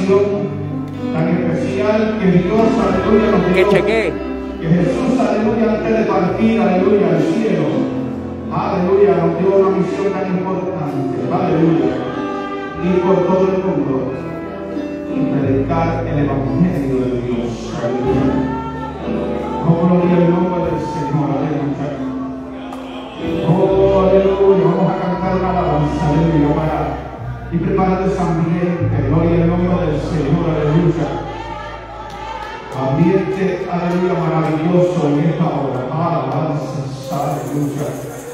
oración tan especial que Dios, aleluya, nos dio. Que Jesús, aleluya, antes de partir, aleluya, al cielo, aleluya, nos dio una misión tan importante, aleluya, ir por todo el mundo y predicar el evangelio de Dios, aleluya. Oh, gloria al nombre del Señor, aleluya. Oh, aleluya, vamos a cantar una alabanza, aleluya, para y preparar ese ambiente, gloria al nombre del Señor, aleluya. Ambiente, aleluya, maravilloso en esta hora, alabanzas, aleluya.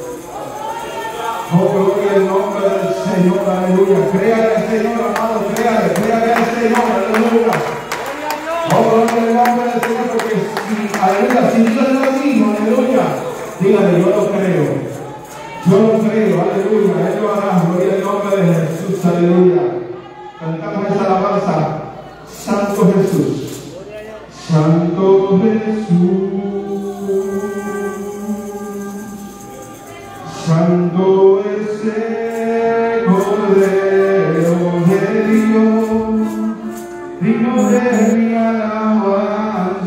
Oh, gloria al nombre del Señor, aleluya. Créale al Señor, amado, créale al Señor, aleluya. Oh, gloria al nombre del Señor, porque si, aleluya, si Dios lo dijo, aleluya, dígale, yo lo creo. Yo lo creo, aleluya, Él lo hará, gloria al nombre de Jesús, aleluya. Cantamos esa alabanza, Santo Jesús, Santo Jesús, Santo es el Cordero de Dios, digno de mi alabanza.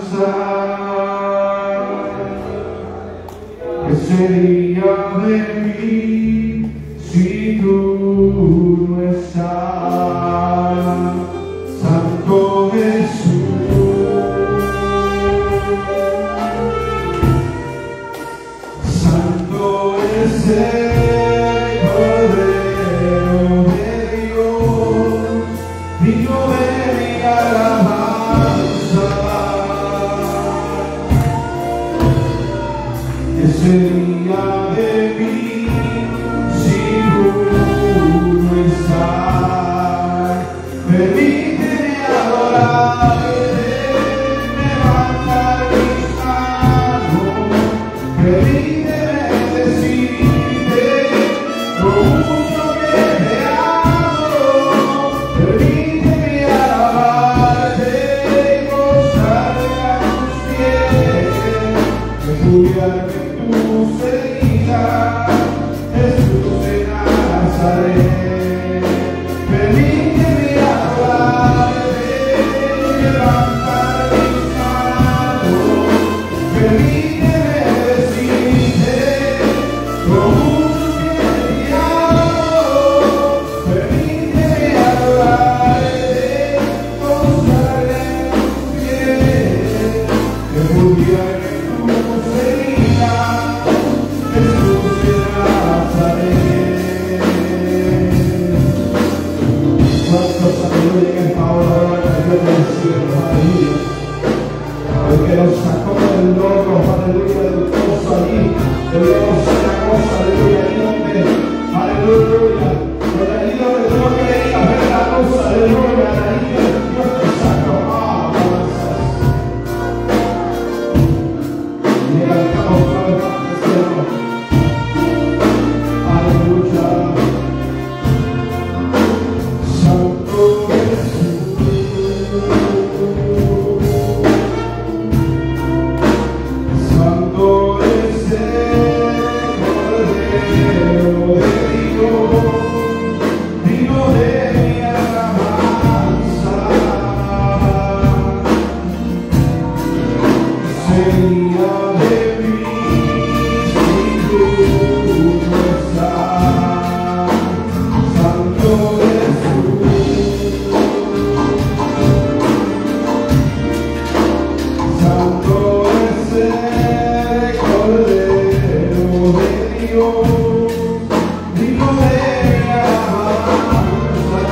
¿Qué sería de mí si tú no estás, Santo Jesús? Santo es el Cordero de Dios, digno de mi alabanza. ¿Qué sería de mí si tú no estás? Permíteme adorarte, levantar mis manos, permíteme decirte lo mucho que te amo, permíteme alabarte y gozarme a tus pies, refugiarme en tus heridas, Jesús de Nazaret. Permíteme adorarte, levantar mis manos, permíteme decirte lo mucho que te amo, permíteme adorarte, gozarme en tus pies, refugiarme en tus heridas, Jesús de Nazaret. ¿Cuántos aleluya en esta hora de Dios del cielo? Aleluya. El que nos sacó del loco, aleluya, del pozo allí, del loco cenagoso, aleluya, ahí donde, aleluya, allí donde tú no creías ver la luz, aleluya, ahí Dios te sacó, alabanzas. Y levantamos otra vez al cielo, aleluya. Santo Jesús, Santo es el Cordero de Dios, digno de mi alabanza. Sería de mí si tú no estás, Santo Jesús, Santo es el Cordero de Dios, digno de mi alabanza.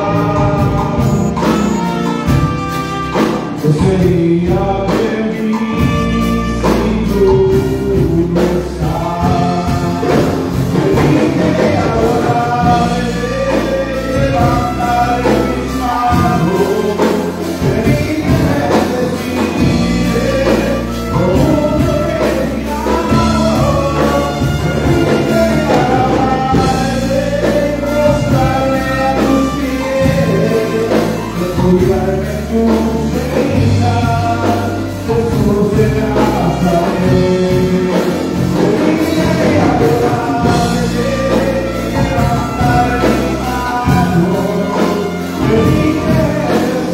¿Qué sería de mí si tú no estás? Permíteme adorarte, levantar mis manos, permíteme decirte lo mucho que te amo, permíteme alabarte, mostrarme a tus pies, refugiarme en tus heridas, Jesús de Nazaret. Permíteme adorarte, levantar mis manos, permíteme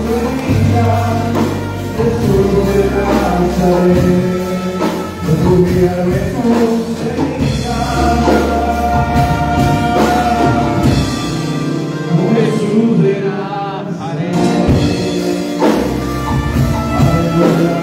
semilla, Jesús de Nazaret, refugiarme en tu semilla. Jesús de Nazaret, aleluya,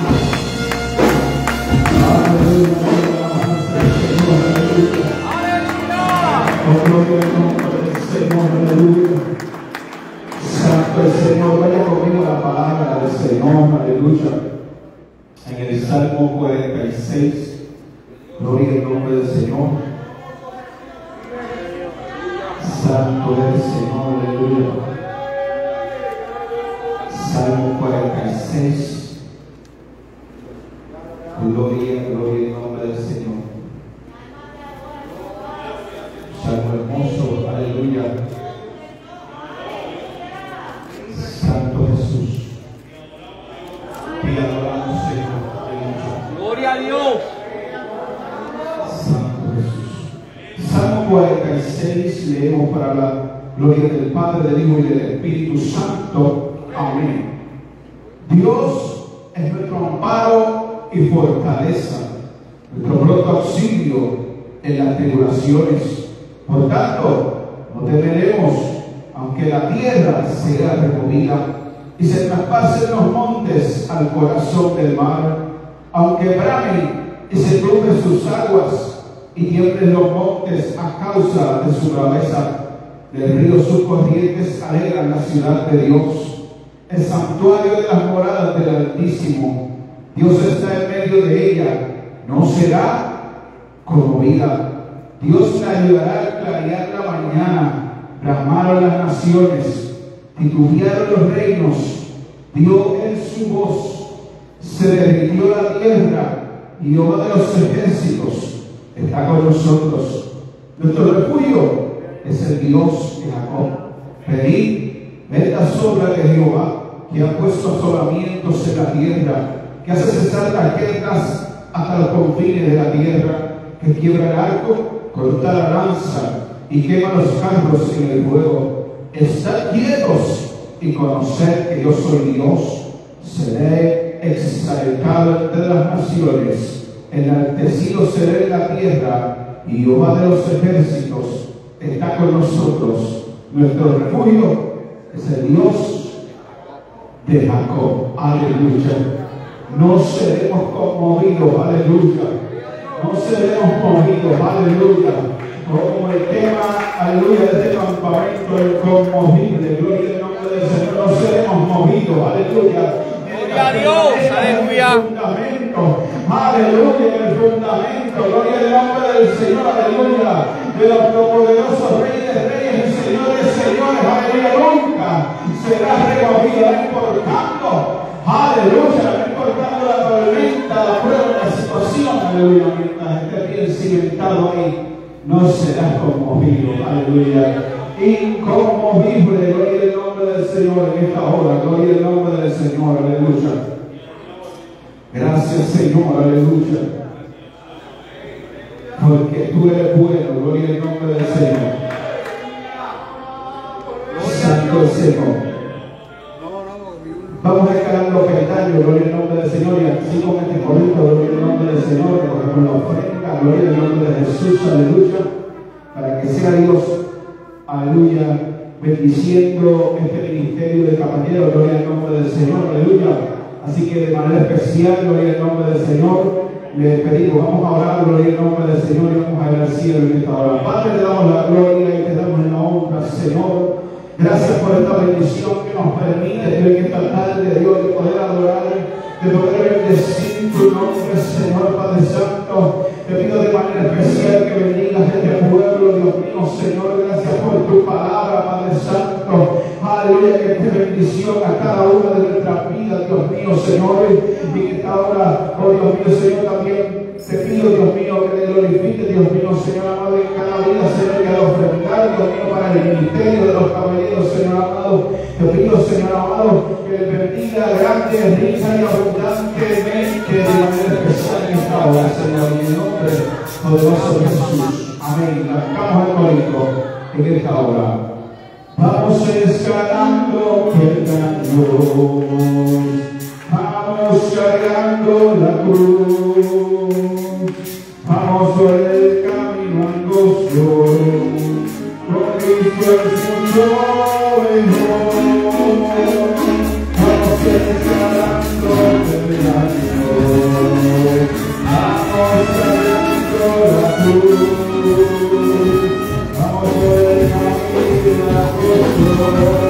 oh, gloria al nombre del Señor, aleluya. Santo el Señor, vaya conmigo la palabra del Señor, aleluya. En el Salmo 46, gloria al nombre del Señor. Santo el Señor, aleluya. Salmo 46, gloria al nombre del Señor. Salmo hermoso, aleluya. Santo Jesús, te adoramos, Señor, aleluya. Gloria a Dios. Santo Jesús. Salmo 46, leemos para la gloria del Padre, del Hijo y del Espíritu Santo. Amén. Dios es nuestro amparo y fortaleza, nuestro pronto auxilio en las tribulaciones. Por tanto, no temeremos, aunque la tierra sea removida y se traspasen los montes al corazón del mar, aunque brame y se turben sus aguas y tiemblen los montes a causa de su braveza. Del río sus corrientes alegran la ciudad de Dios, el santuario de las moradas del Altísimo. Dios está en medio de ella, no será conmovida. Dios la ayudará al clarear la mañana. Bramaron las naciones, titubearon los reinos, dio él su voz, se derritió la tierra, y Jehová de los ejércitos está con nosotros. Nuestro refugio es el Dios de Jacob. Venid, ved la sombra de Jehová, que ha puesto asolamientos en la tierra, que hace cesar las guerras hasta los confines de la tierra, que quiebra el arco, corta la lanza y quema los carros en el fuego. Estad quietos y conoced que yo soy Dios. Seré exaltado entre las naciones, enaltecido seré en la tierra, y Jehová de los ejércitos está con nosotros. Nuestro refugio es el Dios de Jacob. Aleluya. No seremos conmovidos. Aleluya. No seremos movidos. Aleluya. Como el tema, aleluya, de este campamento inconmovible, gloria al nombre del Señor, no seremos movidos, aleluya. Gloria a Dios, aleluya. Aleluya, en el fundamento, gloria al nombre del Señor, aleluya, de los poderosos reyes, reyes y señores, señores, aleluya, nunca será removido, no importando, aleluya, no importando la tormenta, la prueba, la situación, aleluya, mientras esté bien cimentado ahí, no serás conmovido, aleluya. Inconmovible, gloria al nombre del Señor en esta hora, gloria al nombre del Señor, aleluya. Gracias, Señor, aleluya. Porque tú eres bueno, gloria al nombre del Señor. Santo el Señor. Vamos a escalar los peldaños, gloria al nombre del Señor, y así con este corito, gloria al nombre del Señor, que con la ofrenda, gloria al nombre de Jesús, aleluya, para que sea Dios, aleluya, bendiciendo este ministerio de caballeros, gloria al nombre del Señor, aleluya. Así que de manera especial, gloria al nombre del Señor, le pedimos, vamos a orar, gloria al nombre del Señor, y vamos a ir al cielo en esta hora. Padre, le damos la gloria y te damos la honra, Señor. Gracias por esta bendición que nos permite en esta tarde, Dios, de poder adorar, de poder bendecir tu nombre, Señor Padre Santo. Te pido de manera especial que bendigas este pueblo, Dios mío, Señor. Gracias por tu palabra, Padre Santo. Aleluya, que te bendición a cada una de nuestras vidas, Dios mío, Señor. Y que esta hora, oh Dios mío, Señor, también te pido, Dios mío, que te glorifiques, Dios mío, Señor amado, en cada vida, Señor, que al ofrendar, Dios mío, para el ministerio de los caballeros, Señor amado. Te pido, Señor amado, que le bendiga grande, rica y abundantemente de manera especial en esta hora, Señor, en el nombre poderoso de Jesús. Amén. Arrancamos al Corinto en esta hora. Vamos Vamos escalando peldaños, vamos cargando la cruz, vamos por el camino angosto, con Cristo es mucho mejor. Vamos escalando peldaños, vamos cargando la cruz, vamos por el camino angosto.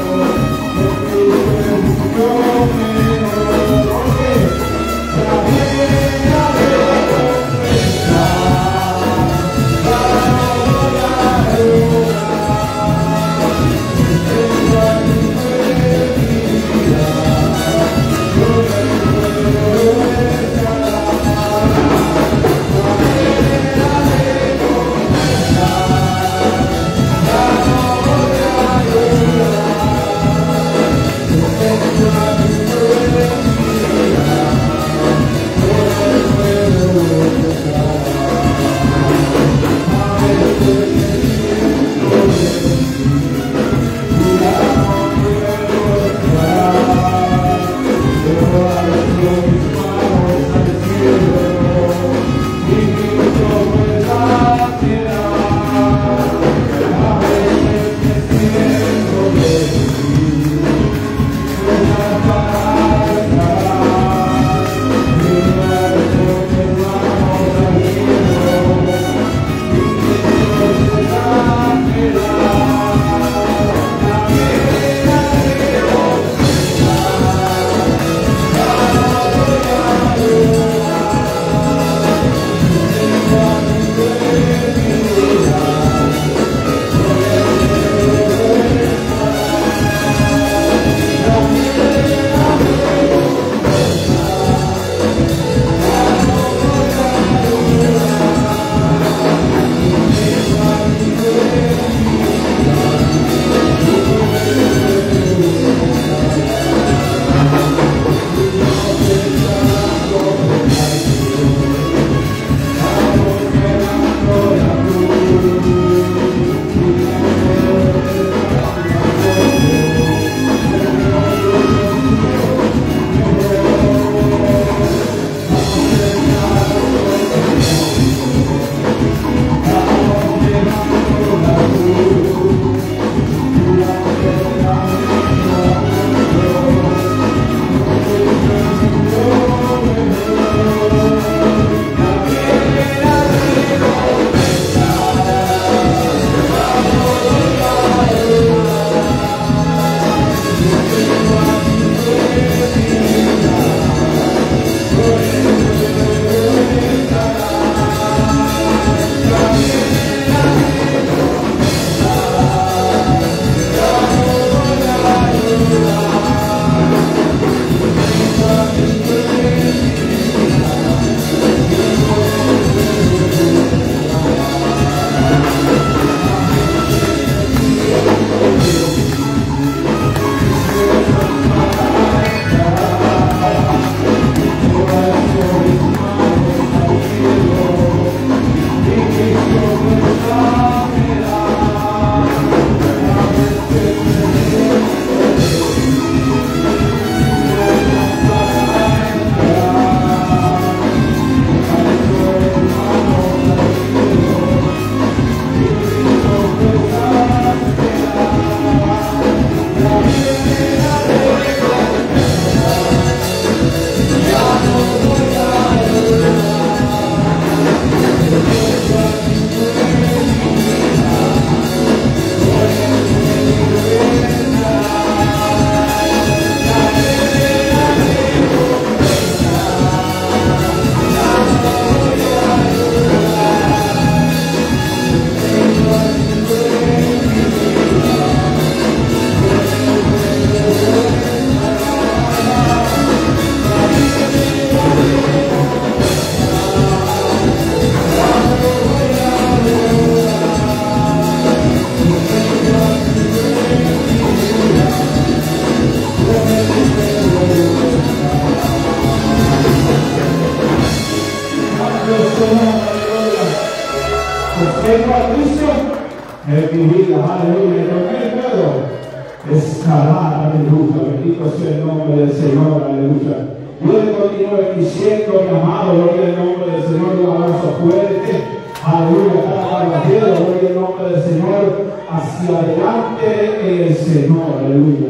Tengo a Cristo, el que vive, aleluya, con el pueblo. escalar, aleluya. Bendito sea el nombre del Señor, aleluya. Yo le continúo bendiciendo, mi amado, gloria al nombre del Señor, un abrazo fuerte, aleluya, cada caballero, gloria al nombre del Señor, hacia adelante el Señor, aleluya.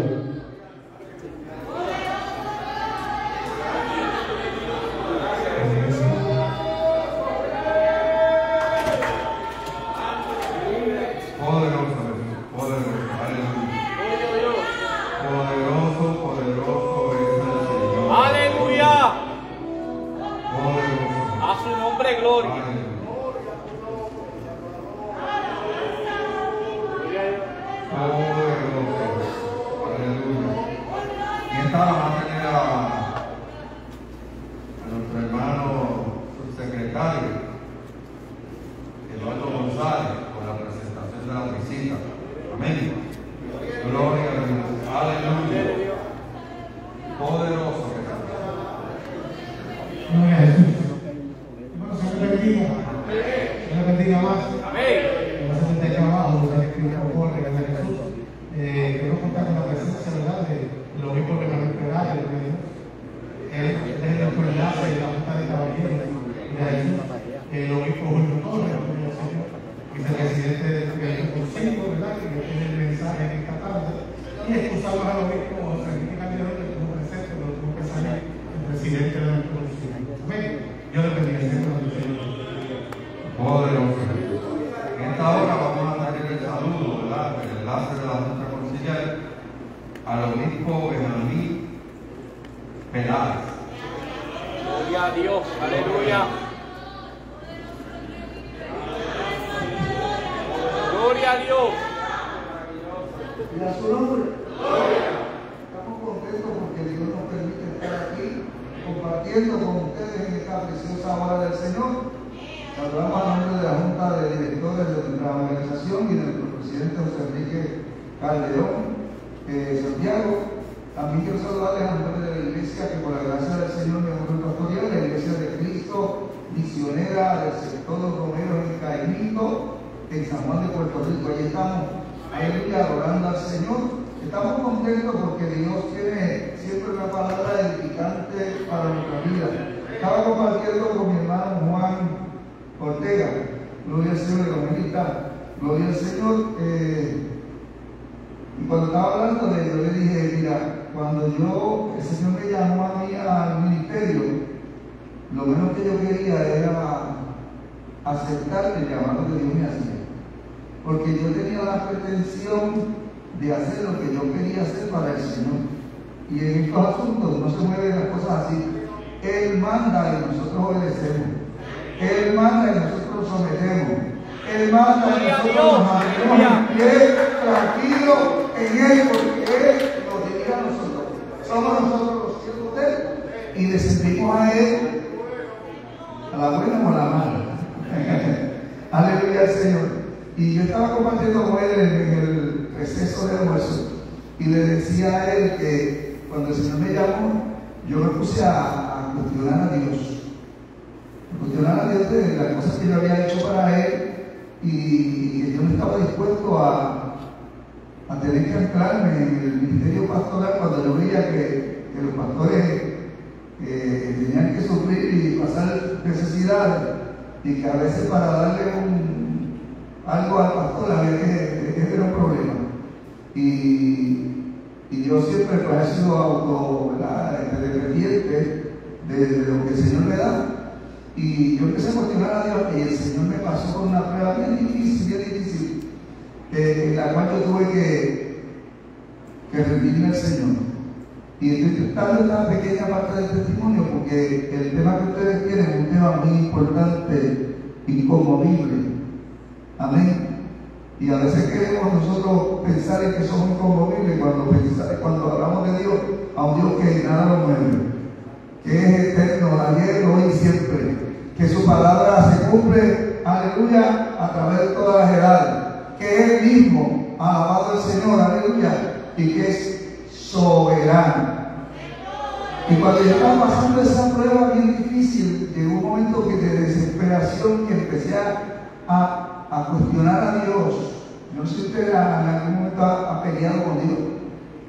A cuestionar a Dios. Yo no sé si usted en algún momento ha peleado con Dios.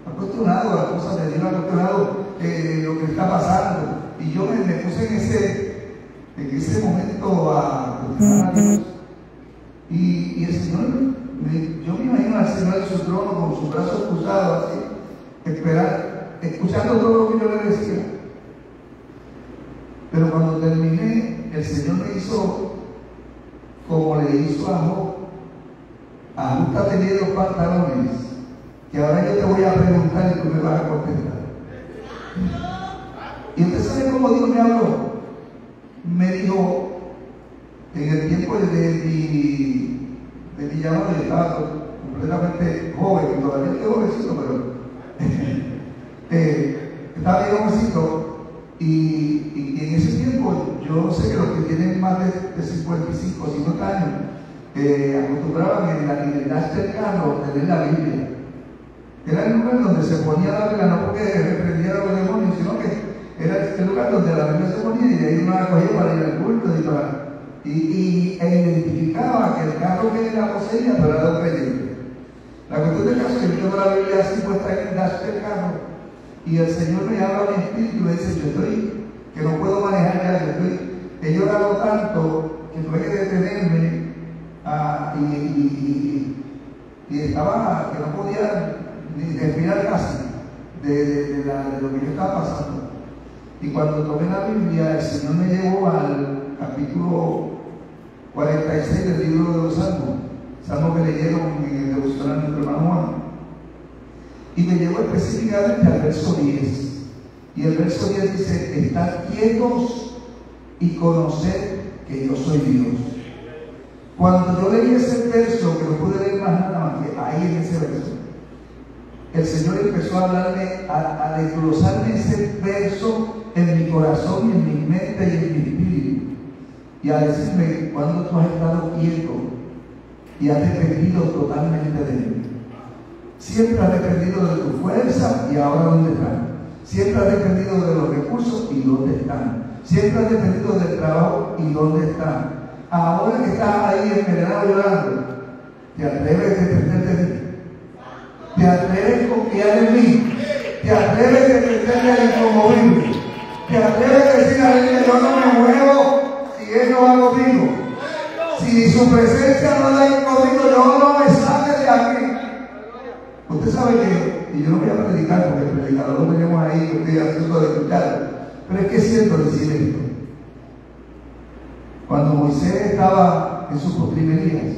acostumbrado a las cosas de Dios, acostumbrado a lo que está pasando. Y yo me puse en ese momento a cuestionar a Dios. Y el Señor, yo me imagino al Señor en su trono con sus brazos cruzados, así, escuchando todo lo que yo le decía. Pero cuando terminé, el Señor me hizo como le hizo a Job: ajústate bien los pantalones, que ahora yo te voy a preguntar y tú me vas a contestar. Y usted sabe cómo Dios me habló. Me dijo, en el tiempo de mi llamado, yo estaba completamente joven, todavía estoy jovencito, pero estaba bien jovencito. Y en ese tiempo, yo sé que los que tienen más de 55 o 50 años acostumbraban en el dash del carro tener la Biblia. Era el lugar donde se ponía la Biblia, no porque reprendiera a los demonios, sino que era el lugar donde la Biblia se ponía y de ahí uno la cogía para ir al culto e identificaba que el carro que la poseía, pero era de un creyente. La cuestión del caso es que yo tengo la Biblia así puesta en el dash del carro. Y el Señor me habla a mi espíritu y me dice: que no puedo manejar ya, he llorado tanto que tuve que detenerme y estaba, que no podía ni respirar casi de lo que yo estaba pasando. Y cuando tomé la Biblia, el Señor me llevó al capítulo 46 del libro de los Salmos, Salmos que leyeron en el devocional de nuestro hermano Juan. Y me llevó específicamente al verso 10. Y el verso 10 dice: estad quietos y conoced que yo soy Dios. Cuando yo leí ese verso, que no pude leer más nada más que ahí en ese verso, el Señor empezó a hablarme, a desglosarme ese verso en mi corazón y en mi mente y en mi espíritu. Y a decirme: cuando tú has estado quieto y has dependido totalmente de mí. Siempre has dependido de tu fuerza y ahora ¿dónde están? Siempre has dependido de los recursos y ¿dónde están? Siempre has dependido del trabajo y ¿dónde están? Ahora que estás ahí envenenado llorando, ¿te atreves a depender de mí? ¿Te atreves a confiar en mí? ¿Te atreves a depender de inconmovible? ¿Te atreves a decir a él que yo no me muevo si él no va conmigo? Si su presencia no da conmigo, yo no me sale de aquí. Usted sabe que, y yo no voy a predicar porque el predicador lo tenemos ahí, yo estoy haciendo de escuchar, pero es que es cierto decir esto. Cuando Moisés estaba en sus postrimerías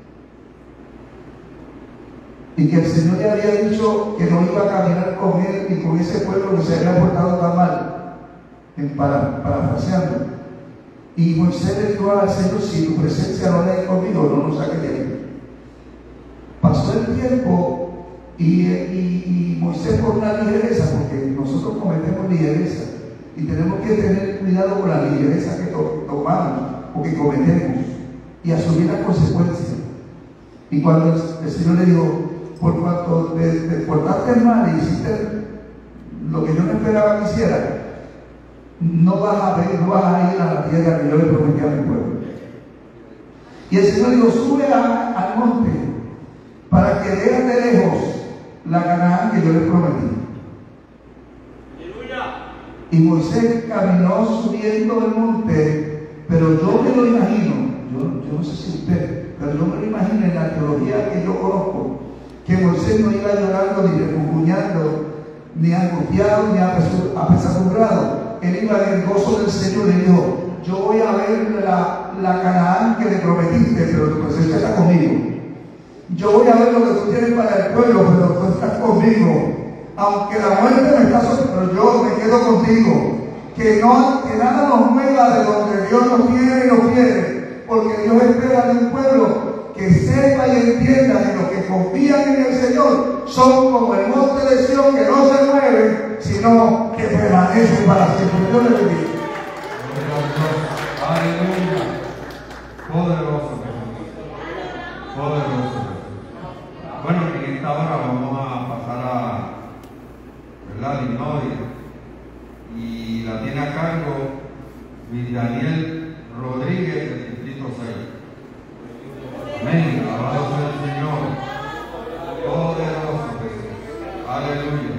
y que el Señor le había dicho que no iba a caminar con él y con ese pueblo que se había portado tan mal, parafraseando, y Moisés le dijo al Señor: si tu presencia no es conmigo, no nos saques de ahí. Pasó el tiempo. Y Moisés, por una ligereza, porque nosotros cometemos ligereza y tenemos que tener cuidado con la ligereza que tomamos o que cometemos y asumir las consecuencias. Y cuando el Señor le dijo: por cuanto te portaste mal y hiciste lo que yo no esperaba que hiciera, no vas a ir a la tierra que yo le prometí a mi pueblo. Y el Señor dijo: sube al monte para que veas de lejos la Canaán que yo les prometí. Y Moisés caminó subiendo el monte, pero yo me lo imagino, yo no sé si usted, pero yo me lo imagino en la teología que yo conozco, que Moisés no iba llorando ni refunfuñando, ni angustiado, ni apesadumbrado. Él iba en el gozo del Señor y dijo: yo voy a ver la Canaán que le prometiste, pero tu presencia está conmigo. Yo voy a ver lo que tú tienes para el pueblo, pero tú estás conmigo. Aunque la muerte me está sobre, pero yo me quedo contigo. Que nada nos mueva de donde Dios nos tiene y nos quiere. Porque Dios espera de un pueblo que sepa y entienda que los que confían en el Señor son como el monte de Sión, que no se mueve, sino que permanece para siempre. Dios le bendiga. Aleluya. Poderoso. Poderoso. Bueno, en esta hora vamos a pasar a la historia y la tiene a cargo Luis Daniel Rodríguez del Distrito 6. Amén. Alabado sea el Señor. Poderoso. Aleluya.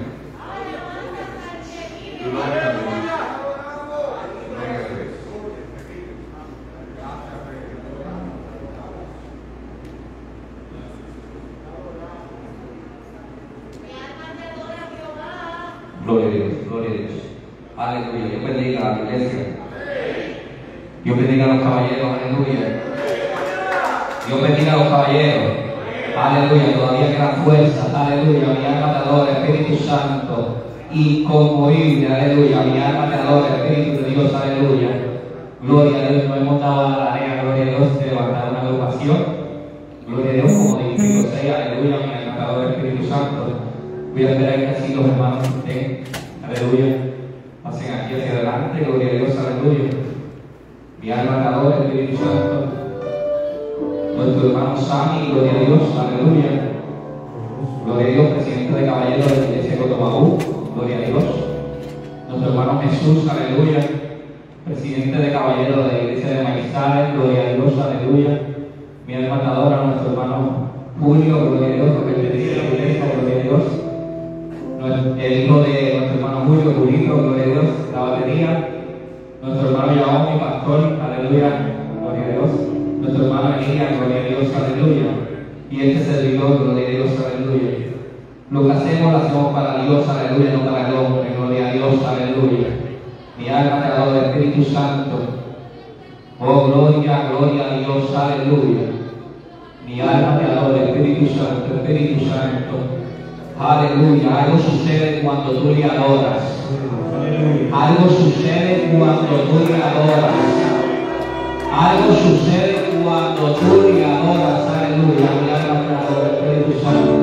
Aleluya. Dios bendiga a la iglesia. Dios bendiga a los caballeros. Aleluya. Dios bendiga a los caballeros. Aleluya. Todavía queda fuerza. Aleluya. Mi alma te adora, Espíritu Santo. Inconmovible. Aleluya. Mi alma te adora, Espíritu de Dios. Aleluya. Gloria a Dios. Nos hemos dado a la tarea, gloria a Dios, de levantar una agrupación. Gloria a Dios, como Distrito 6. Aleluya. Mi alma te adora, Espíritu Santo. Voy a esperar que así los hermanos estén. Aleluya. Pasen aquí hacia adelante. Gloria a Dios. Aleluya. Mi alma te adora, Espíritu Santo. Nuestro hermano Sami, gloria a Dios, aleluya. Gloria a Dios, presidente de caballeros de la iglesia de Cotomaú, gloria a Dios. Nuestro hermano Jesús, aleluya. Presidente de caballeros de la iglesia de Manizales, gloria a Dios, aleluya. Mi alma te adora, nuestro hermano Julio, gloria a Dios, porque bendice la iglesia, gloria a Dios. El hijo de nuestro hermano Julio, Julito, gloria a Dios, la batería. Nuestro hermano Yaón, mi pastor, aleluya, gloria a Dios. Nuestro hermano Elías, gloria a Dios, aleluya. Y este servidor, gloria a Dios, aleluya. Lo que hacemos, lo hacemos para Dios, aleluya, no para el hombre, gloria a Dios, aleluya. Mi alma te adora, Espíritu Santo. Oh, gloria, gloria a Dios, aleluya. Mi alma te adora, Espíritu Santo, Espíritu Santo. Aleluya. Algo sucede cuando tú le adoras. Algo sucede cuando tú le adoras. Algo sucede cuando tú le adoras. Aleluya. Mi alma te adora, Espíritu Santo.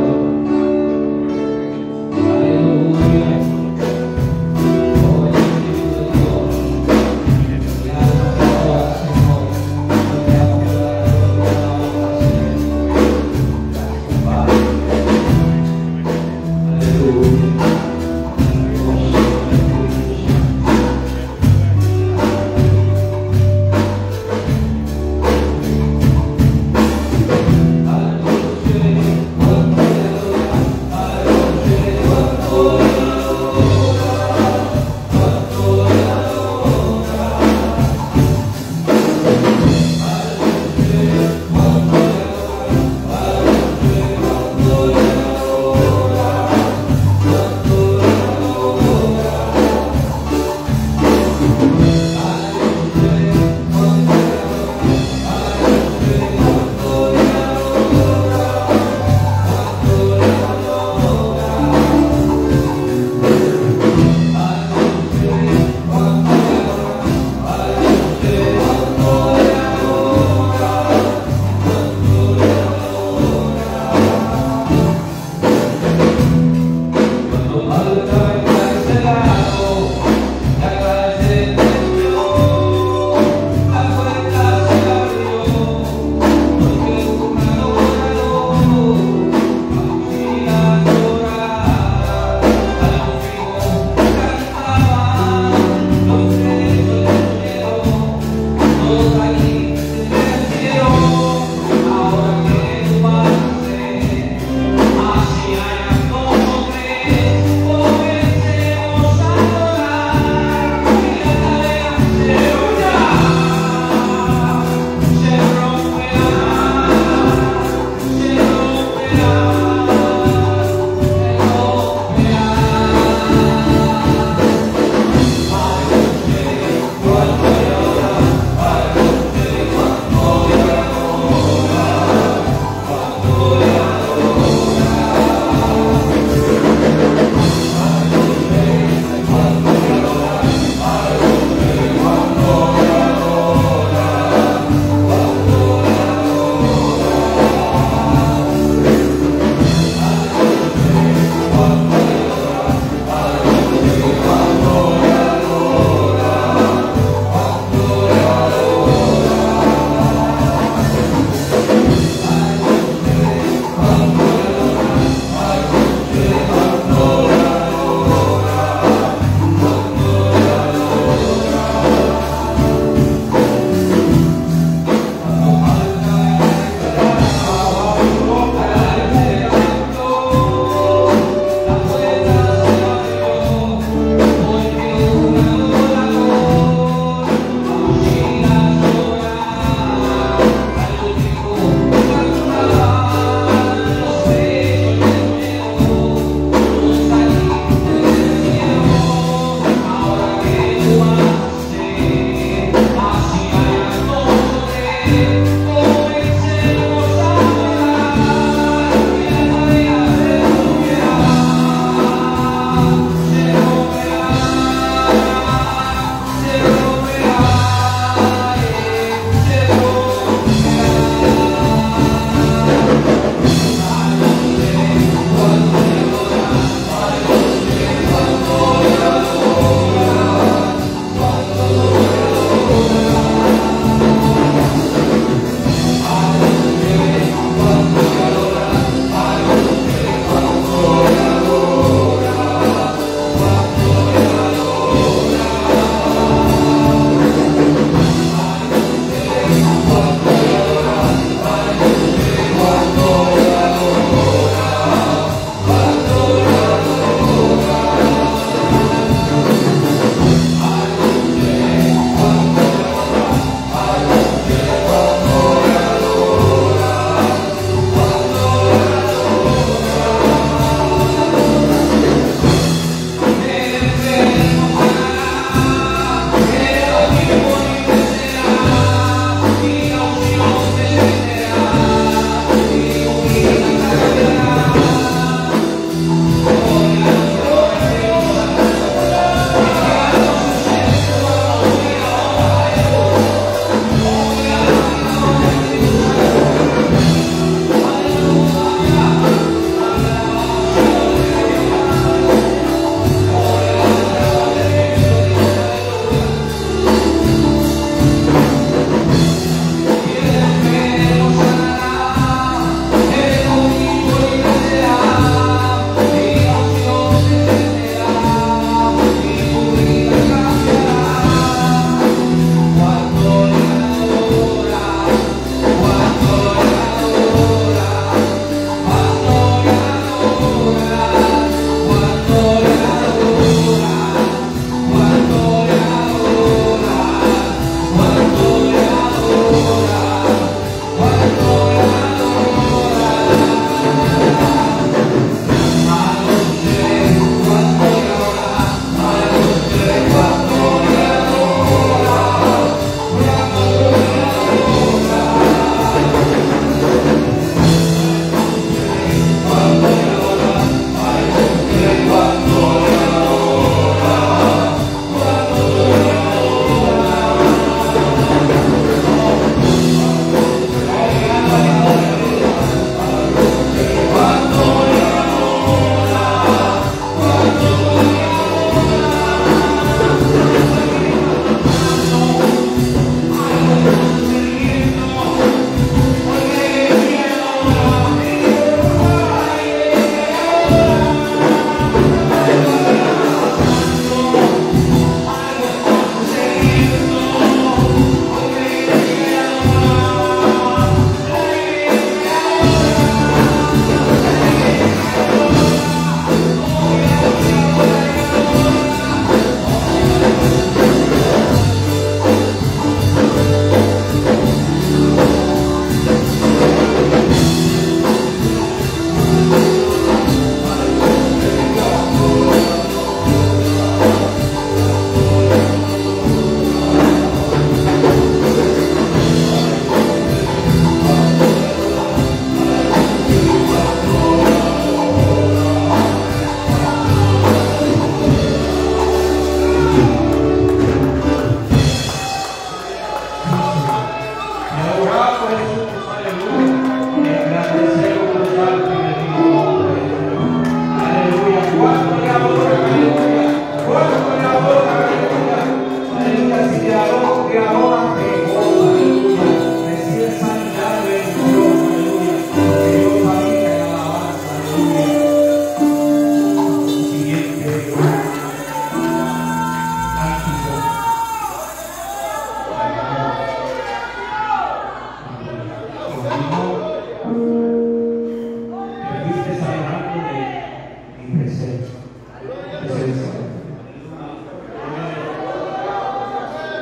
Aleluya. Oh, Espíritu de Dios. Mi alma te adora, Señor. Te amo, te adoro, Señor. Padre. Aleluya. Algo sucede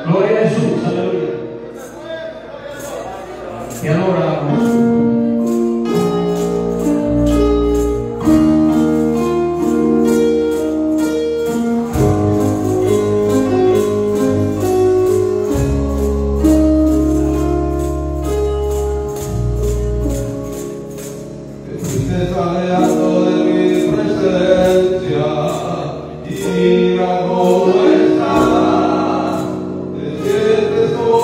Gloria a Jesús, aleluya. Te adoramos. Mira cómo está, te sientes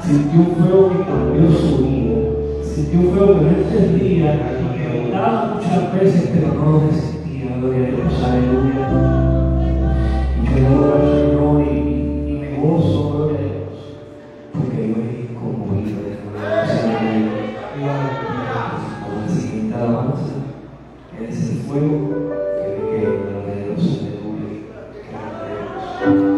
sintió un fuego que cambió su vida, sintió un fuego que no entendía y que oraba muchas veces, pero no lo resistía. Gloria a Dios, aleluya. Y yo le adoro al Señor y me gozo, gloria a Dios, porque yo he conmovido de gloria al Señor. Con la siguiente alabanza, es el fuego que me queda, gloria a Dios, aleluya. Gloria a Dios.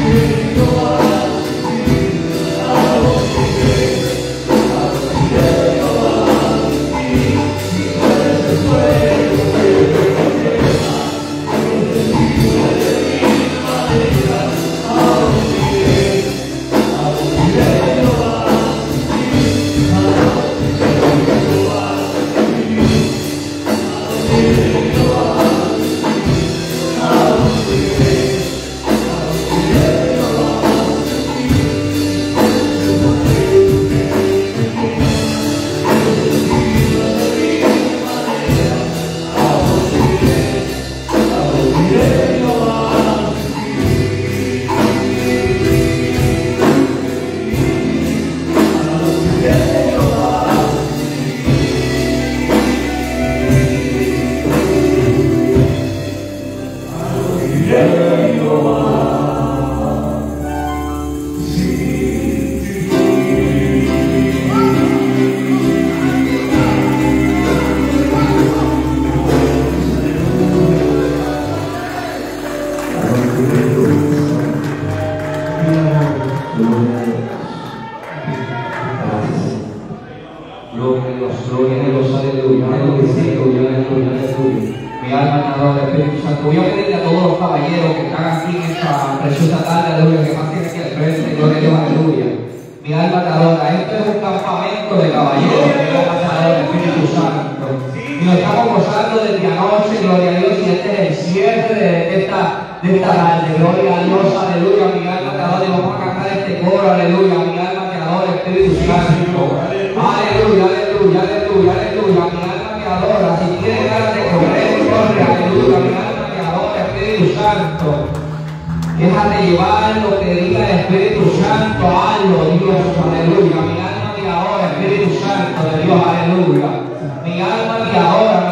Déjate llevar lo que diga el Espíritu Santo, hazlo, Dios, aleluya. Mi alma te adora, Espíritu Santo de Dios, aleluya. Mi alma te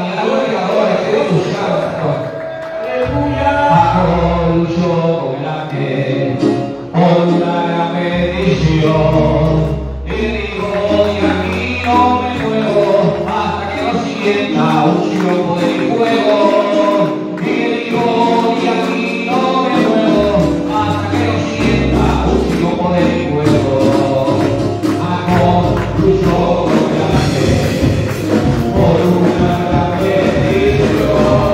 adora, Espíritu Santo. Acolcho con la que honra la bendición. Y digo, y aquí no me muevo hasta que no sienta unción, poder y fuego. Y digo, y aquí no me muevo hasta que no sienta unción, poder y fuego. Acolcho con la que honra la bendición.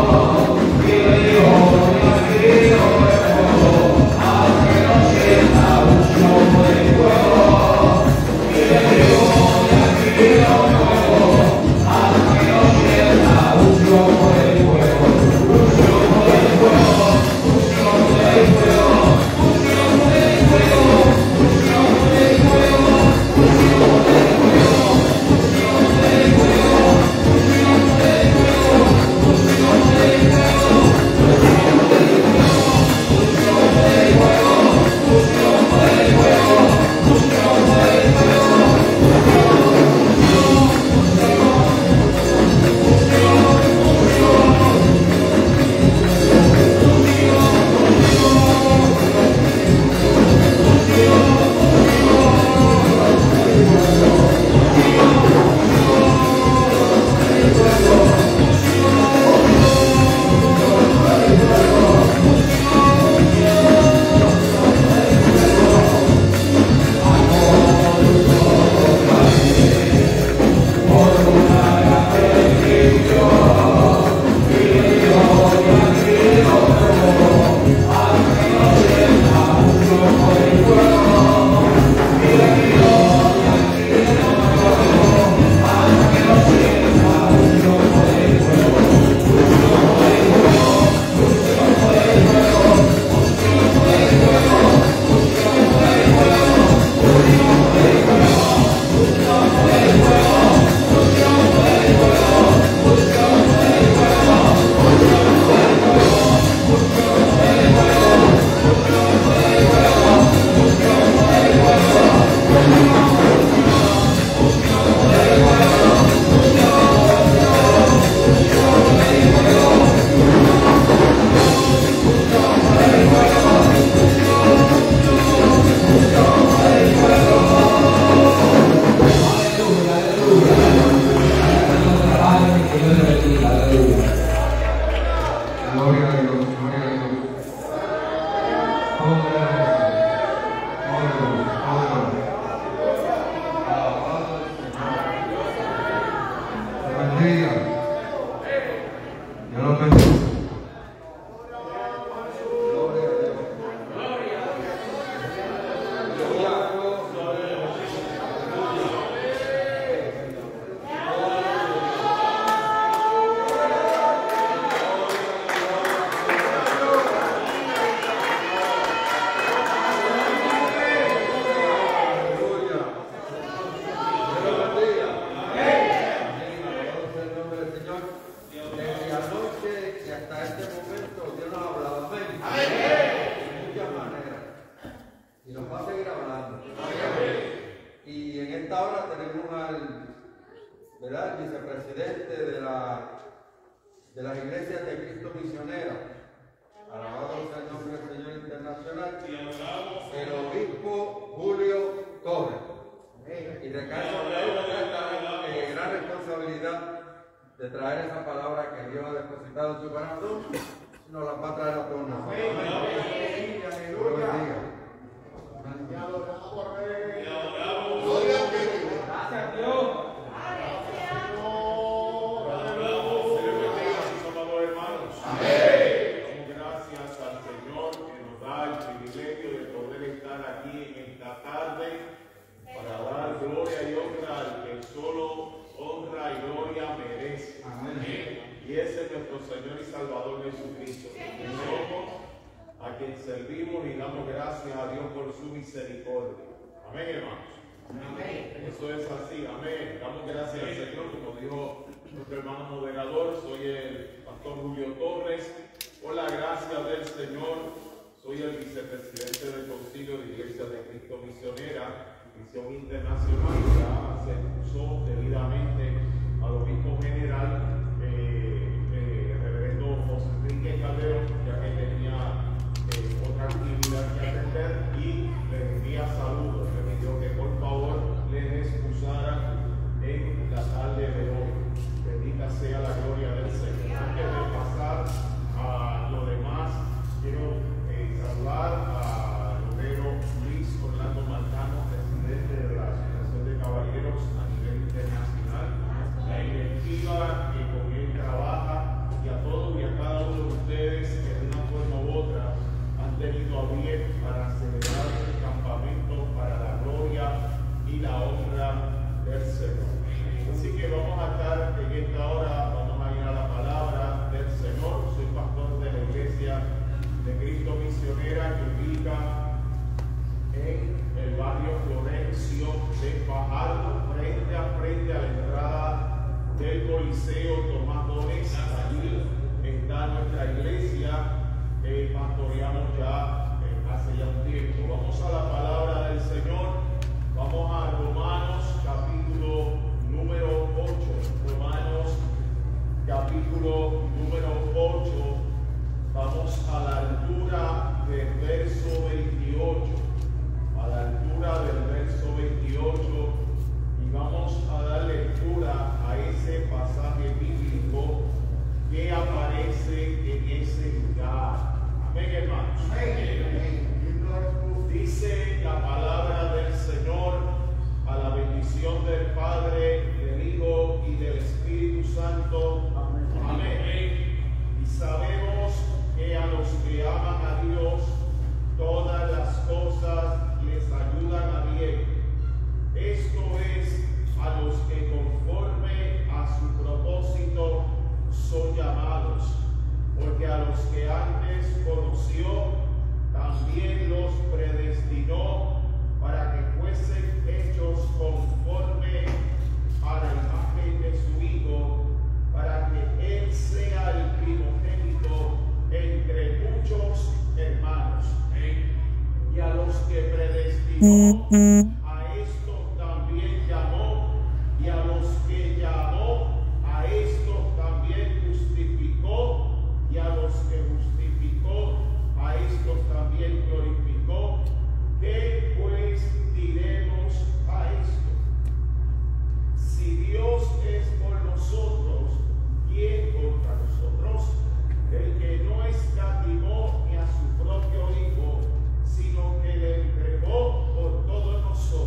Gloria a Dios, gloria a Dios. el vicepresidente de las iglesias de Cristo Misionera. Alabado sea el nombre del Señor internacional. El obispo Julio Torres. Y recae sobre él esta gran responsabilidad de traer esa palabra que Dios ha depositado en su corazón. Nos la va a traer a todos nosotros. Gracias, Dios. Gracias al Señor que nos da el privilegio de poder estar aquí en esta tarde para dar gloria y honra al que solo honra y gloria merece. Amén. Y ese es nuestro Señor y Salvador Jesucristo. Somos a quien servimos y damos gracias a Dios por su misericordia. Amén, hermanos. Amén. Eso es así, amén. Damos gracias al Señor, como dijo nuestro hermano moderador. Soy el pastor Julio Torres. Por la gracia del Señor, soy el vicepresidente del Concilio de Iglesias de Cristo Misionera, Misión Internacional. Ya se puso debidamente al obispo general, reverendo José Enrique Calderón, ya que tenía otra actividad que atender, y le envía saludos. Le pidió que por favor les excusara en la tarde de hoy. Bendita sea la gloria del Señor. Antes de pasar a lo demás, quiero saludar a Romero Luis Orlando Marcano, presidente de la Asociación de Caballeros a nivel internacional, la directiva que con él trabaja, y a todos y a cada uno de ustedes que de una forma u otra han tenido a bien para celebrar el campamento para la gloria y la honra del Señor. Así que vamos a estar en esta hora, vamos a ir a la palabra del Señor. Soy pastor de la iglesia de Cristo Misionera que ubica en el barrio Florencio de Fajardo, frente a la entrada del Coliseo Tomás Dones. Allí está nuestra iglesia, pastoreamos ya hace ya un tiempo. Vamos a la palabra del Señor. Vamos a Romanos capítulo número 8. Romanos capítulo número 8. Vamos a la altura del verso 28. A la altura del verso 28. Y vamos a dar lectura a ese pasaje bíblico que aparece en ese lugar. Amén, hermanos. Amén. Dice la palabra del Señor, a la bendición del Padre, del Hijo y del Espíritu Santo. Amén. Amén. Y sabemos que a los que aman a Dios, todas las cosas les ayudan a bien. Esto es, a los que conforme a su propósito son llamados. Porque a los que antes conoció, también los predestinó para que fuesen hechos conforme a la imagen de su Hijo, para que Él sea el primogénito entre muchos hermanos. Y a los que predestinó, a estos también llamó, y a los que llamó, a estos también justificó, y a los que justificó, a estos también glorificó. ¿Qué pues diremos a esto? Si Dios es por nosotros, ¿quién contra nosotros? El que no escatimó ni a su propio Hijo, sino que le entregó por todos nosotros.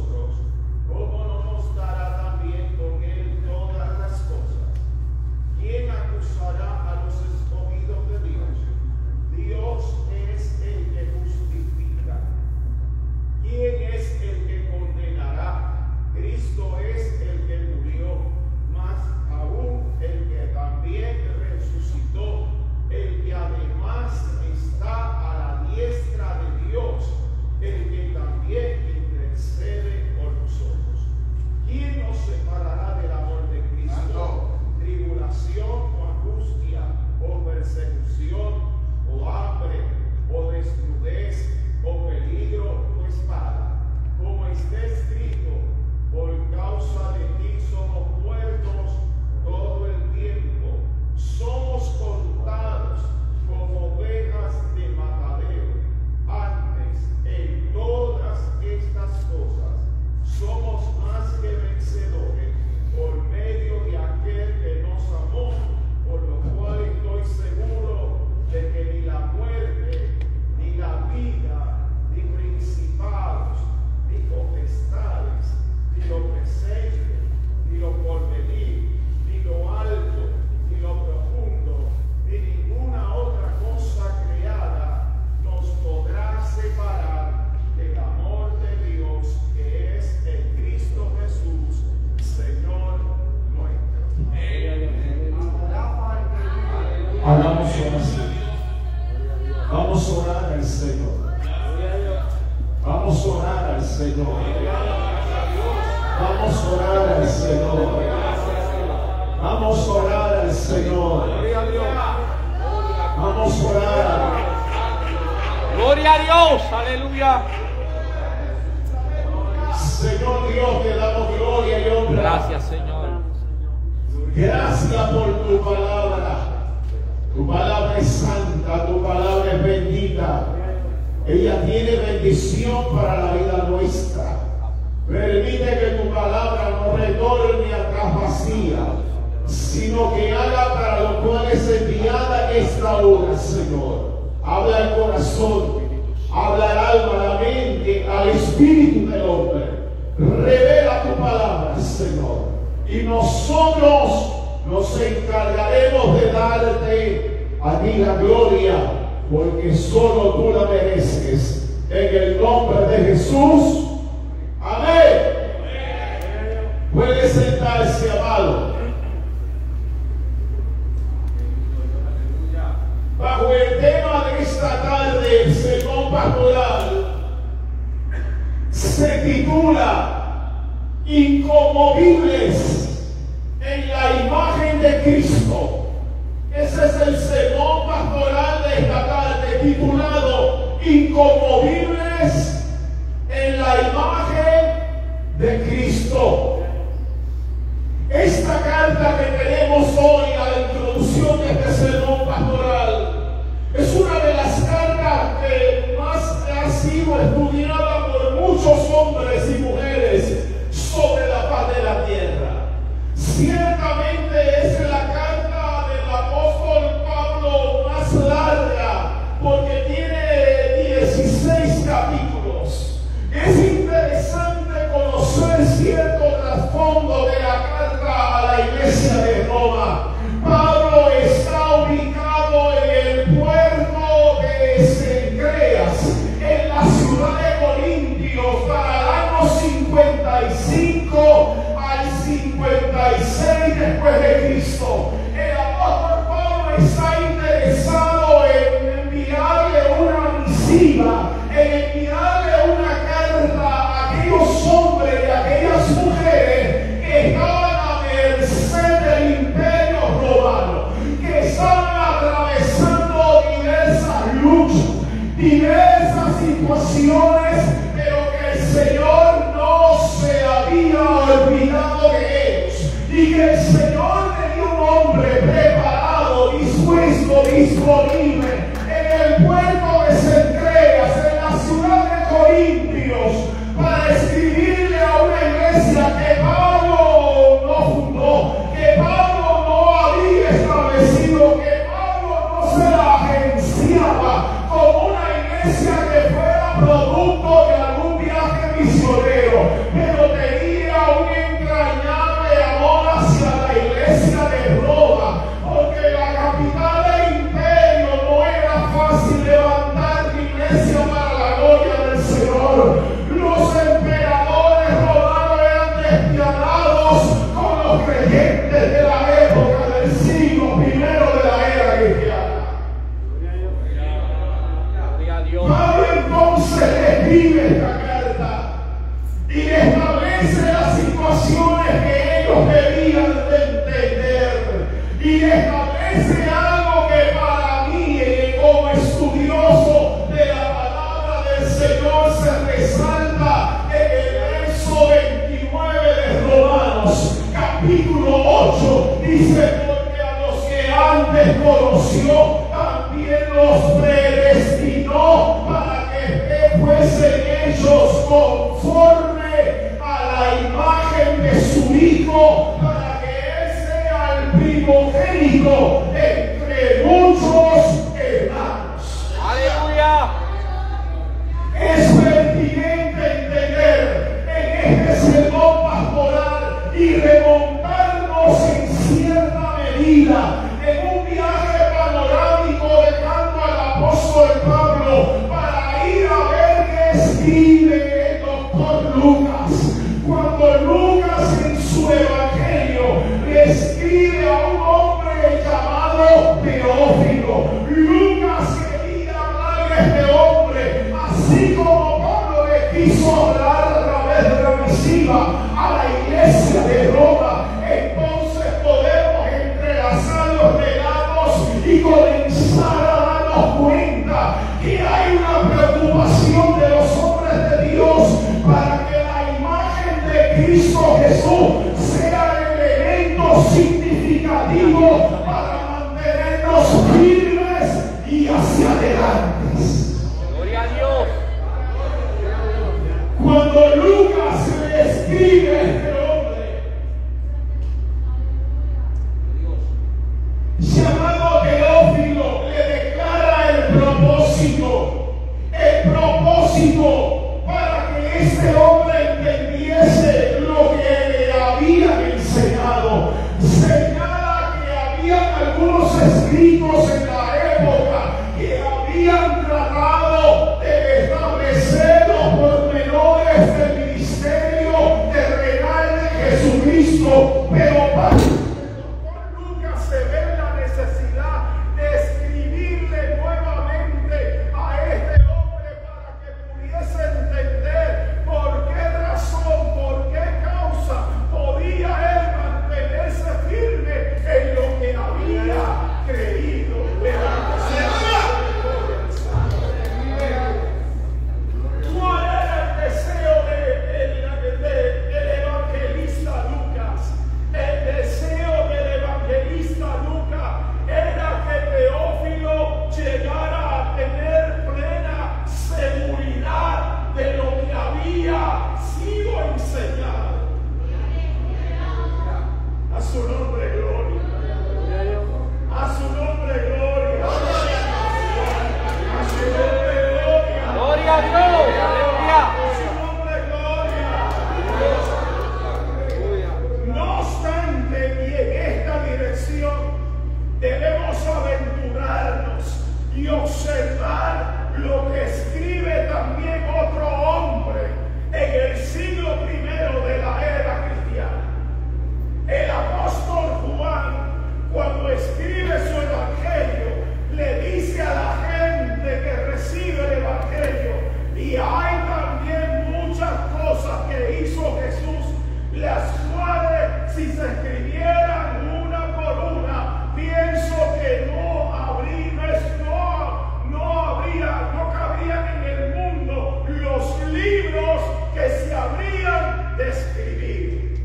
Señor. Vamos a orar al Señor. Vamos a orar al Señor. Vamos a orar. Gloria a Dios, aleluya. Señor Dios, te damos gloria y honra. Gracias, Señor. Gracias por tu palabra. Tu palabra es santa, tu palabra es bendita. Ella tiene bendición para la vida nuestra. Permite que tu palabra no retorne atrás vacía, sino que haga para lo cual es enviada esta hora, Señor. Habla al corazón, habla al alma, a la mente, al espíritu del hombre. Revela tu palabra, Señor. Y nosotros nos encargaremos de darte a ti la gloria, porque solo tú la mereces. En el nombre de Jesús. Amén. Puede sentarse, amado. Bajo el tema de esta tarde, el sermón pastoral se titula Inconmovibles en la imagen de Cristo. Ese es el sermón pastoral de esta tarde, titulado Inconmovibles en la imagen de Cristo. Esta carta que tenemos hoy a la introducción de este sermón pastoral es una de las cartas que más ha sido estudiada por muchos hombres y mujeres sobre la faz de la tierra. Ciertamente es la carta del apóstol Pablo más larga, porque tiene 16 capítulos. Es interesante conocer cierto trasfondo de la carta a la iglesia de Roma. Pablo está ubicado en el puerto de Cencreas, en la ciudad de Corintios, para el año 55 al 56 después de Cristo. El apóstol Pablo está interesado en enviarle una misiva, en enviarle una carta a aquellos hombres y a aquellas mujeres que estaban a merced del imperio romano, que estaban atravesando diversas luchas, diversas situaciones, pero que el Señor no se había olvidado de ellos, y que el Señor tenía un hombre preparado, dispuesto, disponible en el puerto de Cencreas, en la ciudad de Corintios, para escribirle a una iglesia que Pablo no fundó, que Pablo no había establecido, que Pablo no se la agenciaba como una iglesia que fuera producto de algún viaje misionero, pero tenía un entrañable amor hacia la iglesia de Roma, porque la capital del imperio no era fácil levantar la iglesia para la gloria del Señor. Los emperadores romanos eran despiadados con los creyentes de la época del siglo I de la era cristiana. Pablo entonces escribe esta carta y establece las situaciones que ellos debían de entender, y establece algo que para mí, como estudioso de la palabra del Señor, se resalta en el verso 29 de Romanos, capítulo 8. Dice: porque a los que antes conoció, también los predestinó para que fuesen hechos conforme a la imagen de su Hijo, para que Él sea el primogénito entre muchos hermanos. Aleluya. Es pertinente entender en este sermón pastoral y remontarnos en cierta medida en un viaje panorámico dejando al apóstol Pablo para ir a ver qué escribe el doctor Lucas. Cuando Lucas en su evangelio le escribe a un hombre llamado Teófilo, Lucas quería hablarle a este hombre, así como Pablo le quiso hablar de Roma, entonces podemos entrelazar los relatos y comenzar a darnos cuenta que hay una preocupación de los hombres de Dios para que la imagen de Cristo Jesús sea el elemento significativo para mantenernos firmes y hacia adelante. Gloria a Dios. Cuando Lucas le escribe a este hombre llamado Teófilo, le declara el propósito para que este hombre entendiese lo que le habían enseñado. Señala que había algunos escritos en la época que habían tratado de establecer los pormenores del ministerio terrenal de Jesucristo, pero para Lucas se ve la necesidad de escribirle nuevamente a este hombre para que pudiese entender por qué razón, por qué causa podía él mantenerse firme en lo que había creído. ¿Cuál era el deseo del evangelista Lucas? El deseo del evangelista Lucas era que Teófilo llegara a tener plena seguridad de lo que había sido enseñado. A su nombre, gloria. A su nombre, gloria. A su nombre, gloria. Gloria a Dios. Aleluya. A su nombre, gloria. No obstante, y en esta dirección debemos aventurarnos y observar lo que escribe también otro hombre en el siglo I de la era cristiana. El apóstol Juan, cuando escribe su evangelio, le dice a la gente que recibe el evangelio, y hay también muchas cosas que hizo Jesús, las cuales si se escribieran una por una, pienso que no cabrían en el mundo los libros que se habrían de escribir.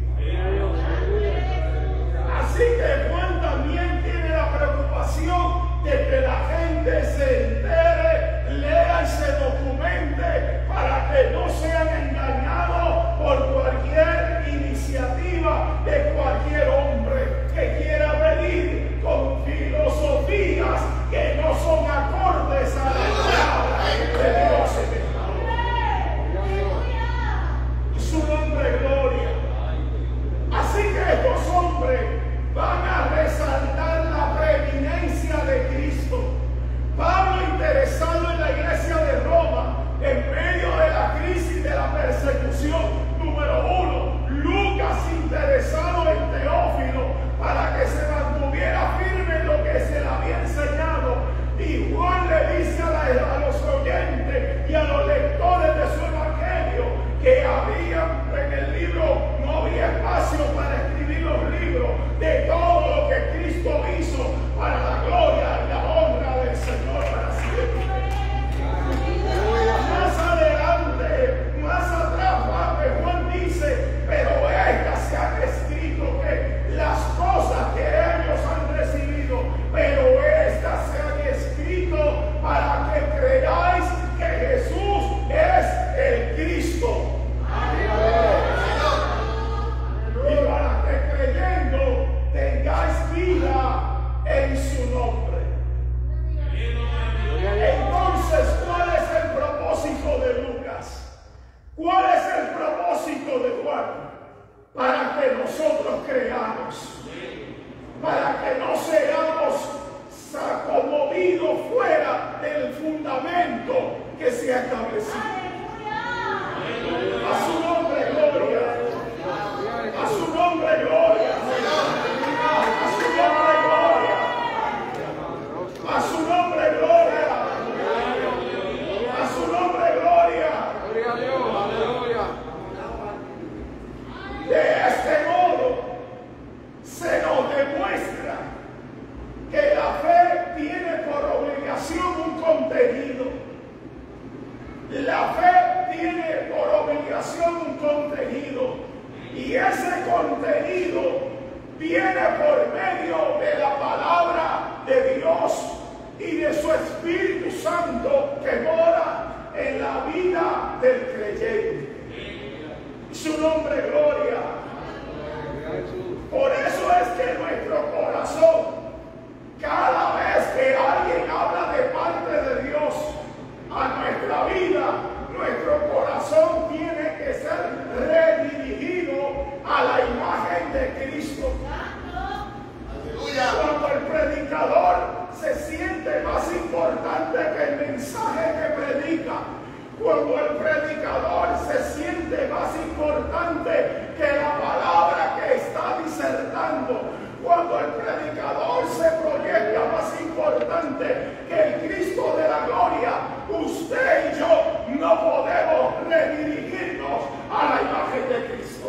Así que Juan también tiene la preocupación de que la gente se entere, lea y se documente para que no sean engañados por cualquier iniciativa de cualquier hombre que quiera venir con filosofías que no son acordes a la palabra de Dios en esta hora. Su nombre, gloria. Así que estos hombres van a resaltar la preeminencia de Cristo. Pablo, interesado en la iglesia de Roma, en medio de la crisis de la persecución, número 1. Lucas, interesado en Teófilo, para que se mantuviera firme en lo que se le había enseñado. Y Juan le dice a los oyentes y a los lectores de su evangelio que en el libro no había espacio para escribir los libros de todo lo que Cristo hizo para la gloria y la honra del Señor para siempre. Más adelante, más atrás, Juan dice, pero estas se han escrito que las cosas que ellos han recibido, pero estas se han escrito para que creáis que Jesús es el Cristo. Y para que creyendo tengáis vida en su nombre. Entonces, ¿cuál es el propósito de Lucas? ¿Cuál es el propósito de Juan? Para que nosotros creamos, para que no seamos conmovidos fuera del fundamento que se ha establecido. A su nombre, gloria. A su nombre, gloria. A su nombre, gloria. A su nombre, gloria. A su nombre, gloria. De este modo, adoración un contenido, y ese contenido viene por medio de la palabra de Dios y de su Espíritu Santo que mora en la vida del creyente. Su nombre, gloria. Por eso es que nuestro corazón, cada vez que alguien habla de parte de Dios a nuestra vida, nuestro corazón tiene que ser redirigido a la imagen de Cristo. Cuando el predicador se siente más importante que el mensaje que predica, cuando el predicador se siente más importante que la palabra que está disertando, cuando el predicador se proyecta más importante que el Cristo de la gloria, usted y yo no podemos redirigirnos a la imagen de Cristo.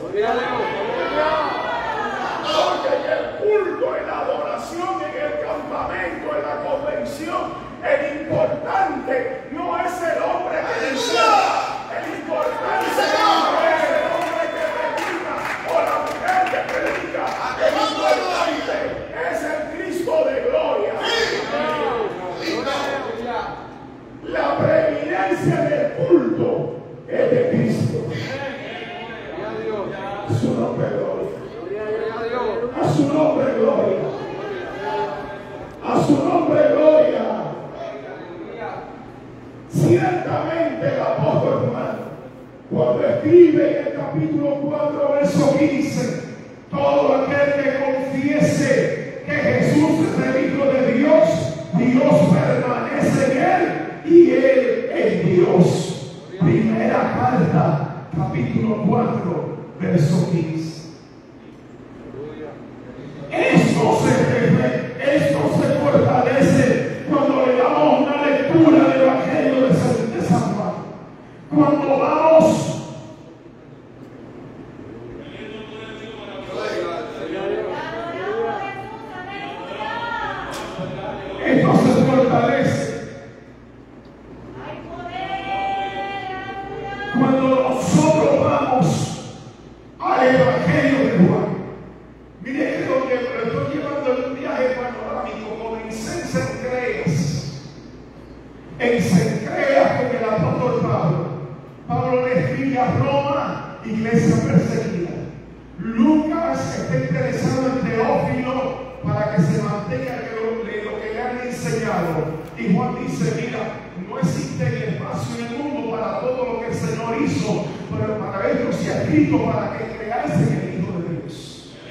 Porque en el culto, en la adoración, en el campamento, en la convención, el importante no es el hombre que enseña, el importante no es el hombre que predica o la mujer que predica, el importante es el Cristo de gloria. La preeminencia del culto es de Cristo. A su nombre, gloria. A su nombre, gloria. A su nombre, gloria. Ciertamente el apóstol Juan, cuando escribe en el capítulo 4, verso 15, todo aquel que confiese que Jesús es el Hijo de Dios, Dios permanece en él y él en Dios. Primera carta, capítulo 4, verso 15. Esto se fortalece cuando le damos una lectura del Evangelio de San Juan. Cuando vamos esto se fortalece cuando nosotros vamos al Evangelio de Juan. Mire que lo estoy llevando en un viaje panorámico. Comencé en Cencreas con el apóstol Pablo. Pablo le escribe a Roma, iglesia perseguida. Lucas está interesado en Teófilo para que se mantenga lo que le han enseñado. Y Juan dice, mira, no existe el espacio en el mundo para todo lo que el Señor hizo, pero para esto se ha escrito para que creáis en el Hijo de Dios.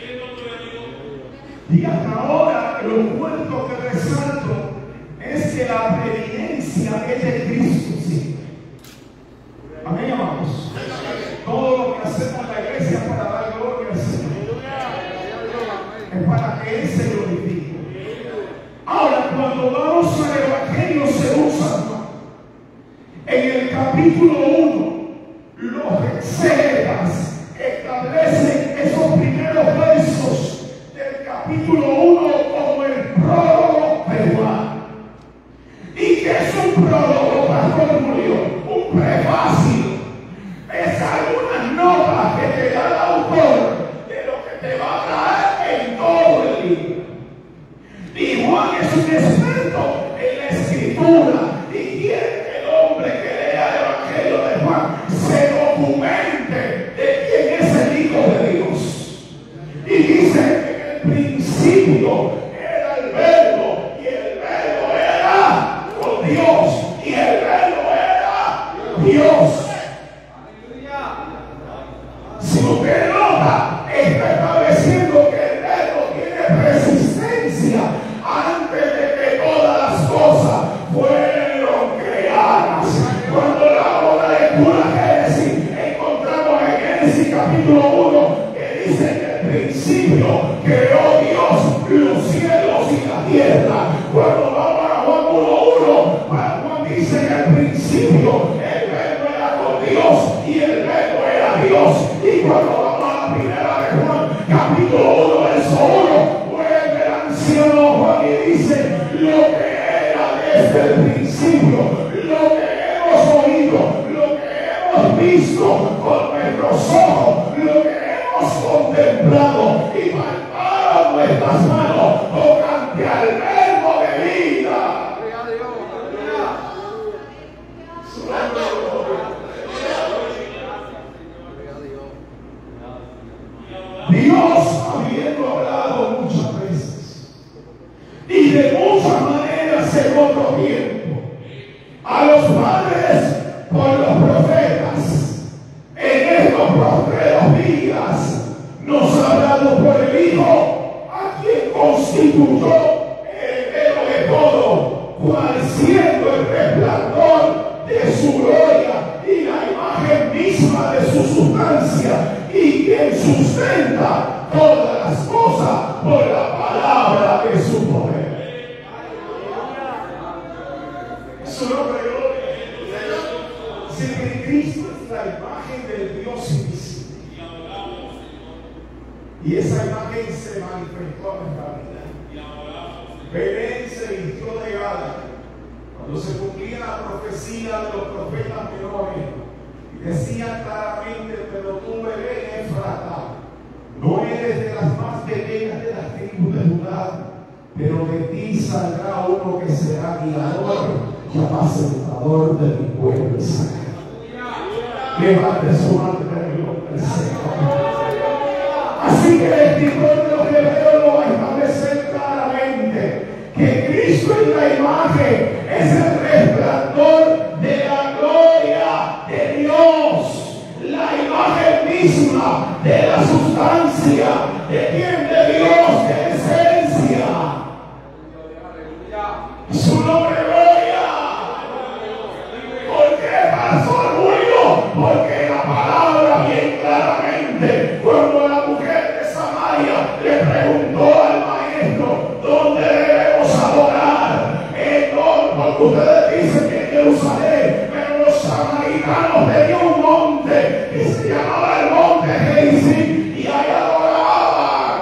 Y hasta ahora lo cuento que resalto es que la preeminencia es de Cristo, sí. Amén, amados. Todo lo que hacemos en la iglesia es para dar gloria al Señor. Es para que Él se glorifique. Ahora, cuando vamos al Evangelio según San Juan, en el capítulo 1, los exégetas establecen esos primeros versos del capítulo 1 como el prólogo de Juan. ¿Y qué es un prólogo, Pastor Julio? Un prefacio. Es algunas notas que te da el autor de lo que te va a traer en todo el libro. Y Juan es un experto en la escritura y quiere que el hombre que lea el Evangelio de Juan se documente de quién es el Hijo de Dios. Y dice que en el principio era el Verbo y el Verbo era con Dios y el Verbo era Dios. Si usted nota, está estableciendo que el Verbo tiene persistencia antes de que todas las cosas fueron creadas. Cuando leamos la lectura de Génesis, encontramos en Génesis capítulo 1 que dice que al principio creó Dios los cielos y la tierra. Cuando vamos a Juan 1:1, Juan dice que al principio el Verbo era con Dios y el Verbo era Dios. Y cuando vamos a la primera de Juan, capítulo 1, verso 1, vuelve el anciano Juan y dice lo que era desde el principio, lo que hemos oído, lo que hemos hemos visto con nuestros ojos, lo que hemos contemplado y palpado nuestras manos tocante al verbo de vida. Dios, habiendo hablado muchas veces y de muchas maneras en otro tiempo a los padres por los profetas, en estos postreros días nos ha hablado por el Hijo, a quien constituyó heredero de todo, cual siendo el resplandor de su gloria y la imagen misma de su sustancia, y quien sustenta todas las cosas por la palabra de su poder. Su nombre, gloria. Si que Cristo es la imagen del Dios invisible, y esa imagen se manifestó en nuestra vida. Belén se vistió de gala cuando se cumplía la profecía de los profetas menores. Decía claramente, pero tú, Belén Efrata, no eres de las más pequeñas de las tribus de Judá, pero de ti saldrá uno que será guiador y apacentador de mi pueblo Israel. Levante su mano en el nombre del Señor. Así que el escritor de los Hebreos lo va a establecer claramente, que Cristo en la imagen es el resplandor de la gloria de Dios, la imagen misma de la sustancia, de quien, de Dios, de esencia. Su nombre, gloria. ¿Por qué pasó orgullo? Porque la palabra bien claramente, cuando la mujer de Samaria le preguntó al maestro, ¿dónde debemos adorar? Porque ustedes dicen que en Jerusalén, pero los samaritanos tenían un monte que se llamaba el monte Gerizim, y ahí adoraban.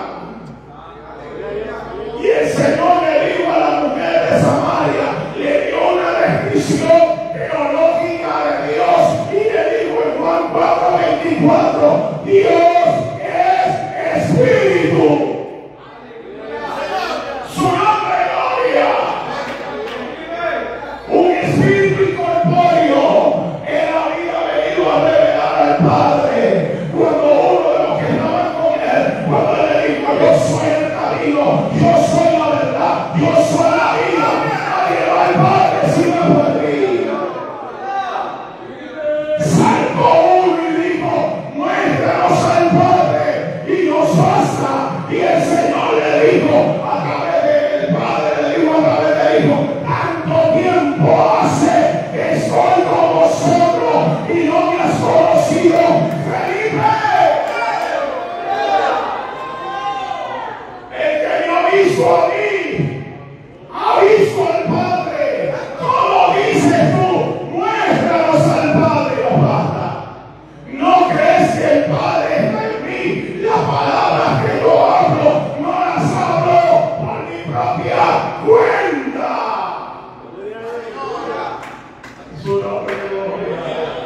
Y el Señor le dijo a la mujer de Samaria, le dio una descripción teológica de Dios, y le dijo en Juan 4:24, Dios es espíritu. Su nombre, gloria. Un espíritu incorpóreo. Él había venido a revelar al Padre. Cuando uno de los que estaban con él, cuando le dijo, yo soy el camino, yo soy la verdad, yo soy la vida, nadie va al Padre sino por mí. Saltó uno y dijo, muéstranos al Padre y nos basta. Y el Señor le dijo, a través del Padre, le dijo a través del Hijo, tanto tiempo hace que estoy con vosotros y no me has conocido, Felipe. El que me ha visto a mí, ha visto al Padre. ¿Cómo dices tú? Muéstranos al Padre, nos basta. ¿No crees que el Padre está en mí? Las palabras que yo hablo, no las hablo por mi propia cuenta. Su nombre, gloria.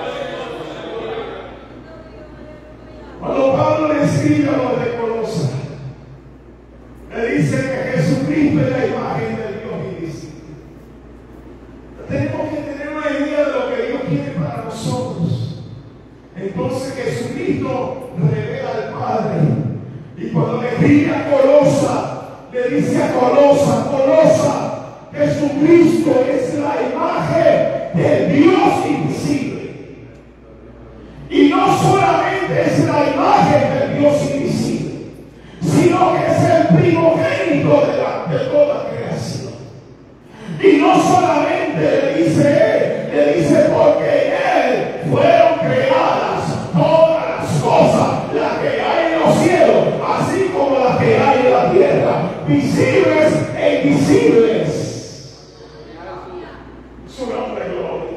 Cuando Pablo le escribe a los de Colosas, le dice que Jesucristo es la imagen del Dios invisible. Tenemos que tener una idea de lo que Dios quiere para nosotros. Entonces Jesucristo revela al Padre. Y cuando le escribe a Colosa, le dice a Colosa, Jesucristo es la imagen del Dios invisible. Y no solamente es la imagen del Dios invisible, sino que es el primogénito de toda creación. Y no solamente le dice porque en él fueron creadas todas las cosas, las que hay en los cielos, así como las que hay en la tierra, visibles e invisibles. Su nombre, gloria.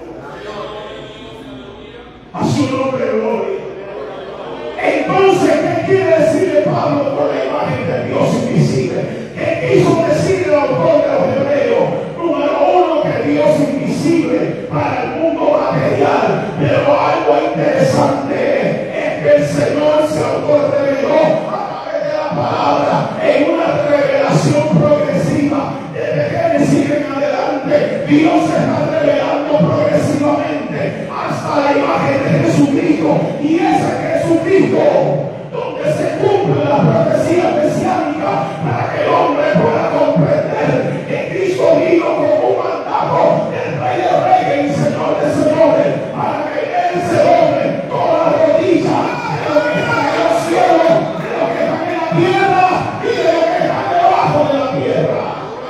A su nombre, gloria. Entonces, ¿qué quiere decirle Pablo con la imagen del Dios invisible? ¿Qué quiso decir el autor de los Hebreos? Número uno, que Dios invisible para el mundo material, pero algo interesante es que el Señor se autorreveló a través de la palabra en una revelación progresiva. Desde Génesis en adelante, Dios se está revelando progresivamente hasta la imagen de Jesucristo. Y ese Jesucristo, donde se cumple la profecía mesiánica para que el hombre pueda comprender que Cristo vino como un mandato del Rey de Reyes y Señor de Señores, para que Él se doble toda la rodilla de lo que está en los cielos, de lo que está en la tierra y de lo que está debajo de la tierra.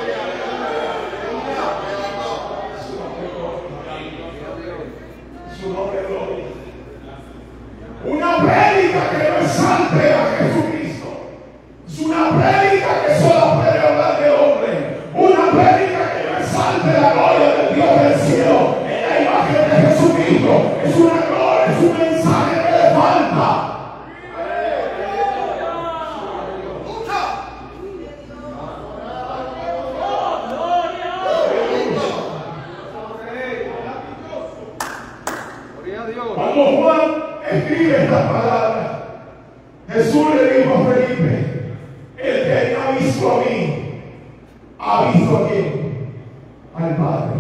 Su nombre es gloria. Una prédica que no exalte a Jesucristo. Es una prédica que solo puede hablar del hombre. Una prédica que no exalte la gloria del Dios del cielo en la imagen de Jesucristo. Es una gloria, es un mensaje que le falta. Cuando Juan escribe esta palabra, Jesús le dijo a Felipe: el que me ha visto a mí, ha visto a quién, al Padre.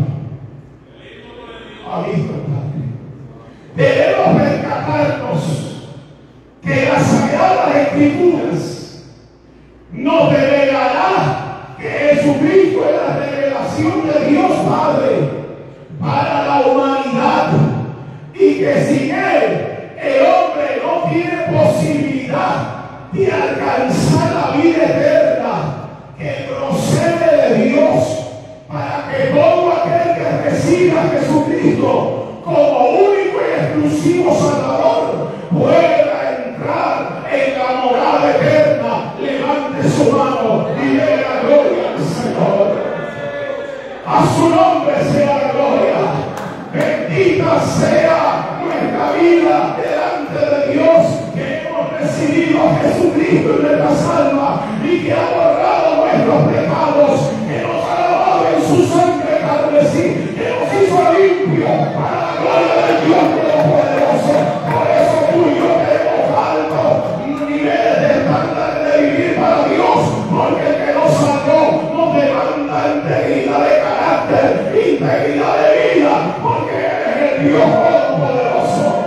Ha visto al Padre. Debemos percatarnos que las Sagradas Escrituras nos revelará que Jesucristo es la revelación de Dios Padre para la humanidad, y que sin Él el hombre no tiene posibilidad de alcanzar la vida eterna que procede de Dios, para que todo aquel que reciba a Jesucristo como único y exclusivo Salvador pueda entrar en la morada eterna. Levante su mano y dé la gloria al Señor. A su nombre sea la gloria. Bendita sea nuestra vida delante de Dios, que hemos recibido a Jesucristo en nuestras almas y que ha borrado nuestros pecados, que nos ha lavado en su sangre carmesí, que nos hizo limpios para la gloria del Dios Todopoderoso. Por eso tú y yo tenemos altos niveles de estándar de vivir para Dios, porque el que nos salvó nos demanda integridad de carácter, integridad de vida, porque Él es el Dios Todopoderoso.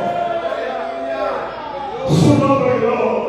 Su nombre es gloria.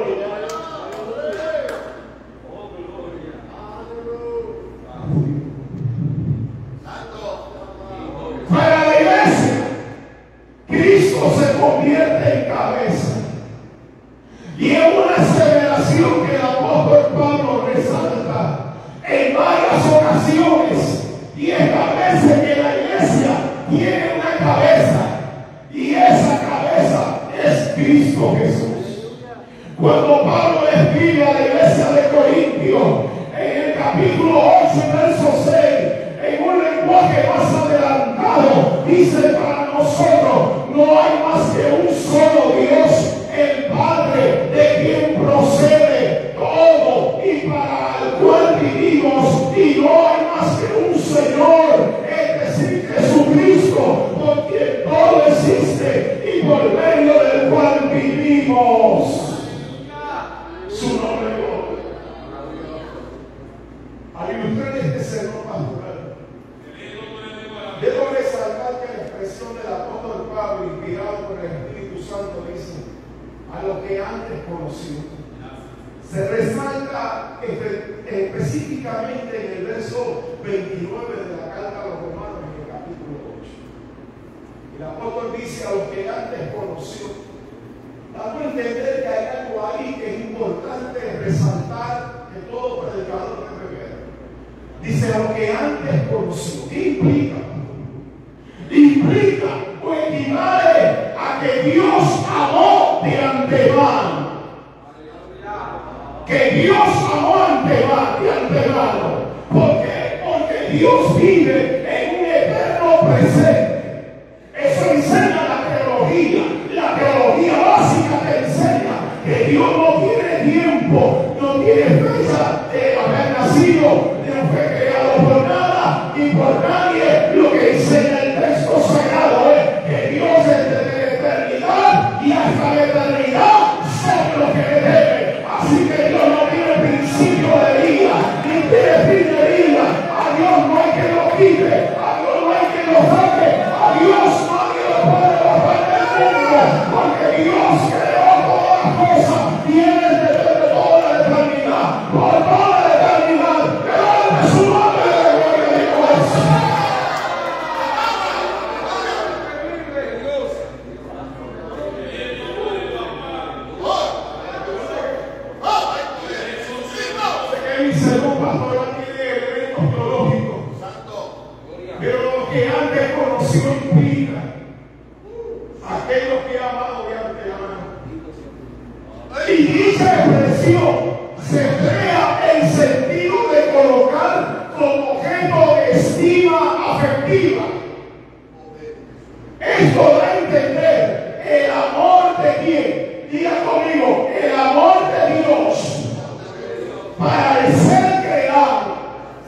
Para la iglesia, Cristo se convierte en cabeza. Y es una aseveración que el apóstol Pablo resalta en varias ocasiones y establece que la iglesia tiene una cabeza, y esa cabeza es Cristo Jesús. Cuando Pablo le escribe a la iglesia de Corintio en el capítulo 8, verso 6, en un lenguaje más adelantado, dice: para nosotros no hay más que un solo Dios, el Padre, de quien procede todo y para el cual vivimos, y no hay más que un Señor, es decir, Jesucristo, por quien todo existe y por medio del cual vivimos. Su nombre es gloria. Al ilustrar este sermón pastoral, debo resaltar que la expresión del apóstol Pablo, inspirado por el Espíritu Santo, dice: a lo que antes conoció. Se resalta específicamente en el verso 29 de la carta a los Romanos, en el capítulo 8. El apóstol dice: a lo que antes conoció, dando a entender que hay algo ahí que es importante resaltar, que todo predicador debe ver. Dice: a lo que antes conoció. ¿Qué implica? Implica o equivale a que Dios amó de antemano. Que Dios amó de antemano. ¿Por qué? Porque Dios vive en un eterno presente. Eso enseña la teología. La teología básica te enseña que Dios no tiene tiempo, no tiene fecha de haber nacido, no fue creado por nada y por nadie. Lo que enseña el texto sagrado es que Dios desde la eternidad cosas vienen desde toda la eternidad, por toda la eternidad. Levante su nombre de gloria a Dios. Mi segundo pastor tiene elementos teológicos, pero lo que antes conoció implica aquellos que amado de antemano. Y dicha expresión se crea el sentido de colocar como objeto de estima afectiva. Esto da a entender el amor de quién. Diga conmigo, el amor de Dios para el ser creado.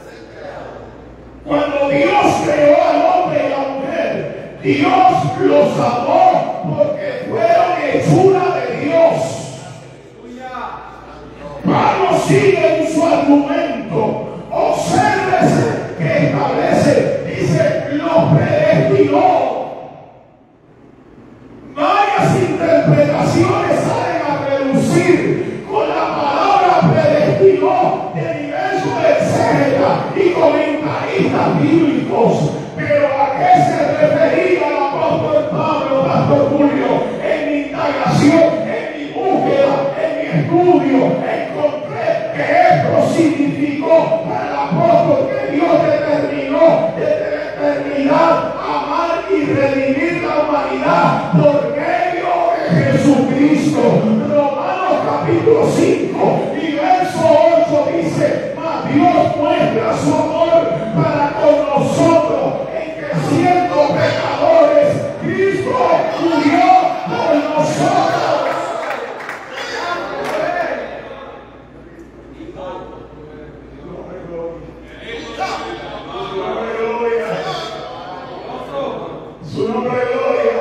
Cuando Dios creó al hombre y la mujer, Dios los amó porque fueron hechura de Dios. Pablo sigue en su argumento. Obsérvese que establece, dice, los predestinó. Varias interpretaciones salen a reducir con la palabra predestinó de diversos exégetas y comentaristas bíblicos. Pero ¿a qué se refería el apóstol Pablo, pastor Julio? En mi indagación, en mi búsqueda, en mi estudio, encontré que esto significó para el apóstol que Dios determinó desde la eternidad amar y redimir la humanidad por medio de Jesucristo. Romanos capítulo 5 y verso 8 dice: mas Dios muestra su amor para con nosotros en que siendo pecadores Cristo murió por nosotros. Su nombre es gloria.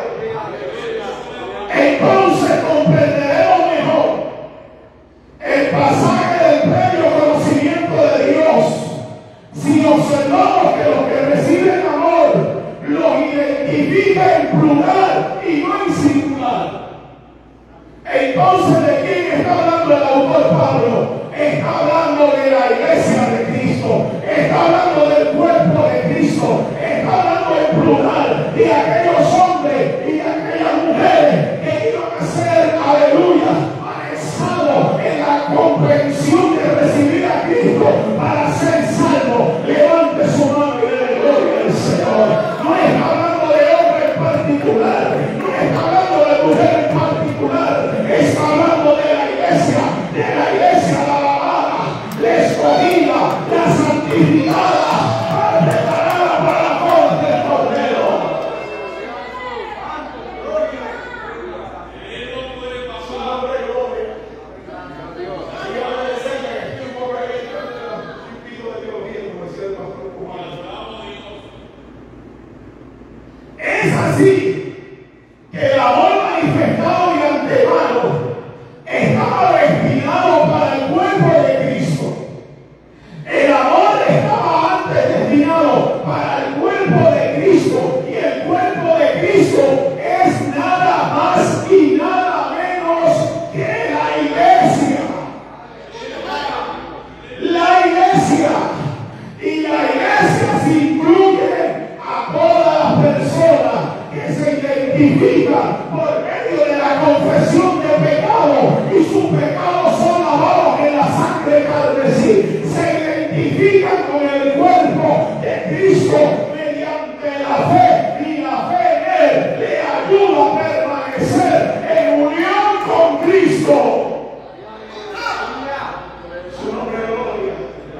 Entonces comprenderemos mejor el pasaje del pleno conocimiento de Dios si observamos que los que reciben amor los identifica en plural y no en singular. Entonces, ¿de quién está hablando el autor Pablo? Está hablando de la iglesia de Cristo, está hablando del cuerpo de Cristo, está hablando en plural de aquellos hombres y de aquellas mujeres que iban a ser, aleluya, manejados en la comprensión de recibir a Cristo para ser salvos. Levante su mano y dé gloria al Señor. No está hablando de hombre en particular, no está hablando de mujer en particular, está hablando de la iglesia, la lavada, la escogida, la santificada, preparada para la boda del Cordero. Su nombre es gloria. Y a veces estoy un poco ahí, un pico de teología, como decía el pastor cubano. Es así que el amor manifestado de antemano estaba destinado para el cuerpo de Cristo. El amor estaba antes destinado para el cuerpo de Cristo, y el cuerpo de Cristo es nada más y nada menos que la iglesia. La iglesia. Y la iglesia se incluye a todas las personas que se identifican por medio de la confesión de pecado, y sus pecados son lavados en la sangre carmesí. Se identifican con el cuerpo de Cristo mediante la fe, y la fe en Él le ayuda a permanecer en unión con Cristo. Su nombre es gloria.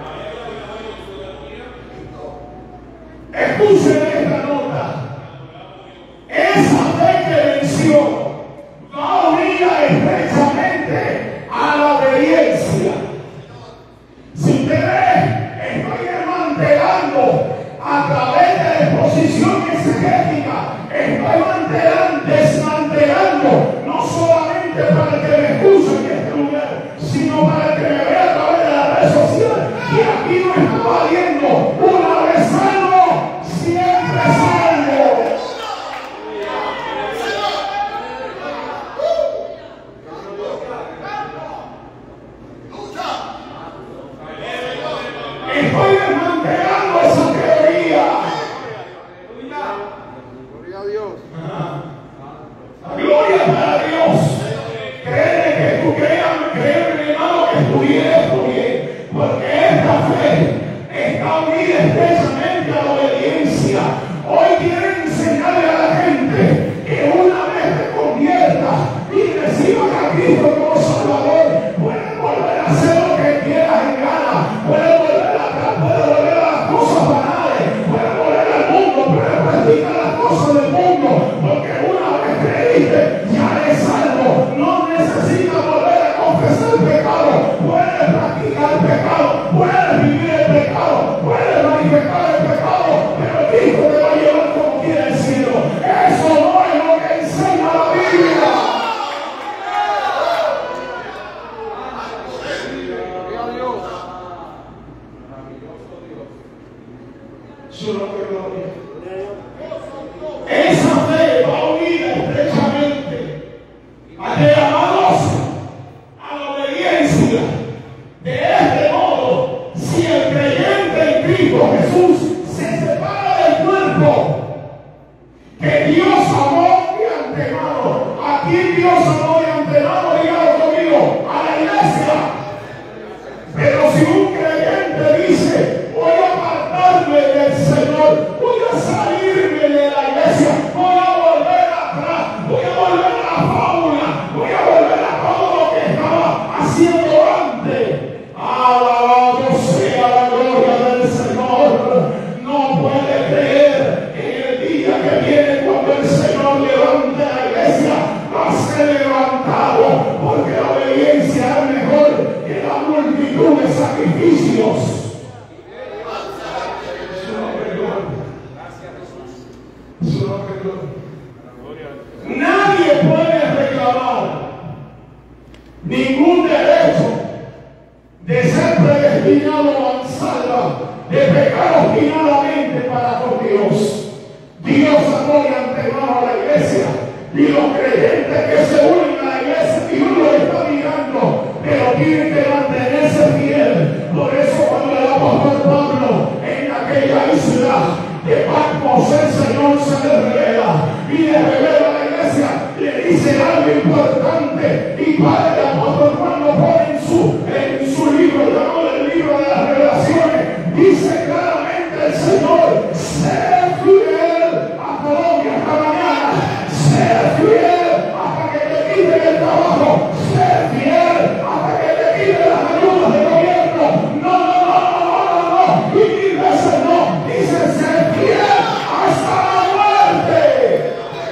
Escuchen esta nota. Esa fe que venció va unida estrechamente a la obediencia. Si usted ve, estoy desmantelando a través de la exposición exegética, estoy desmantelando no solamente para que me escuchen y reciban a Cristo como Salvador, pueden volver a hacer lo que quieran en gana, pueden volver atrás, pueden volver a las cosas banales, pueden volver al mundo, pueden practicar las cosas del mundo, porque una vez creíste, ya eres salvo, no necesitas volver a confesar el pecado, puedes practicar el pecado, puedes vivir el pecado, puedes manifestar el pecado, pero Cristo te va a llevar como quiera el cielo. Eso no es lo que enseña la Biblia. Su nombre es gloria. Esa fe va unida estrechamente a que llamados a la obediencia. De este modo, si el creyente en Cristo Jesús se separa del cuerpo que Dios amó de antemano, ¿a quién Dios amó de antemano? Dígalo conmigo, a la iglesia. Pero si un creyente dice, voy a apartarme del Señor, voy a salirme de la iglesia, voy a volver atrás, voy a volver a la fábula, voy a volver a todo lo que estaba haciendo antes. Alabado sea la gloria del Señor. No puede creer en el día que viene cuando el Señor levante la iglesia, va a ser levantado, porque la obediencia es mejor que la multitud de sacrificios. Su nombre es gloria. Nadie puede reclamar ningún derecho de ser predestinado a salva, de pecar obstinadamente para con Dios. Dios amó de antemano a la iglesia, y los creyentes que se unen a la iglesia, Dios los está mirando, pero tienen que mantenerse fiel. Por eso cuando el apóstol Pablo en aquella isla de Patmos, el Señor se le revela y le revela a la iglesia, le dice algo importante, y para el apóstol Juan lo pone en su libro, llamado el libro de las revelaciones, dice claramente el Señor: sé fiel hasta hoy, hasta mañana, sé fiel hasta que te quiten el trabajo, sé fiel hasta que te quiten las ayudas del gobierno. No, y mil veces no, dice sé fiel hasta la muerte.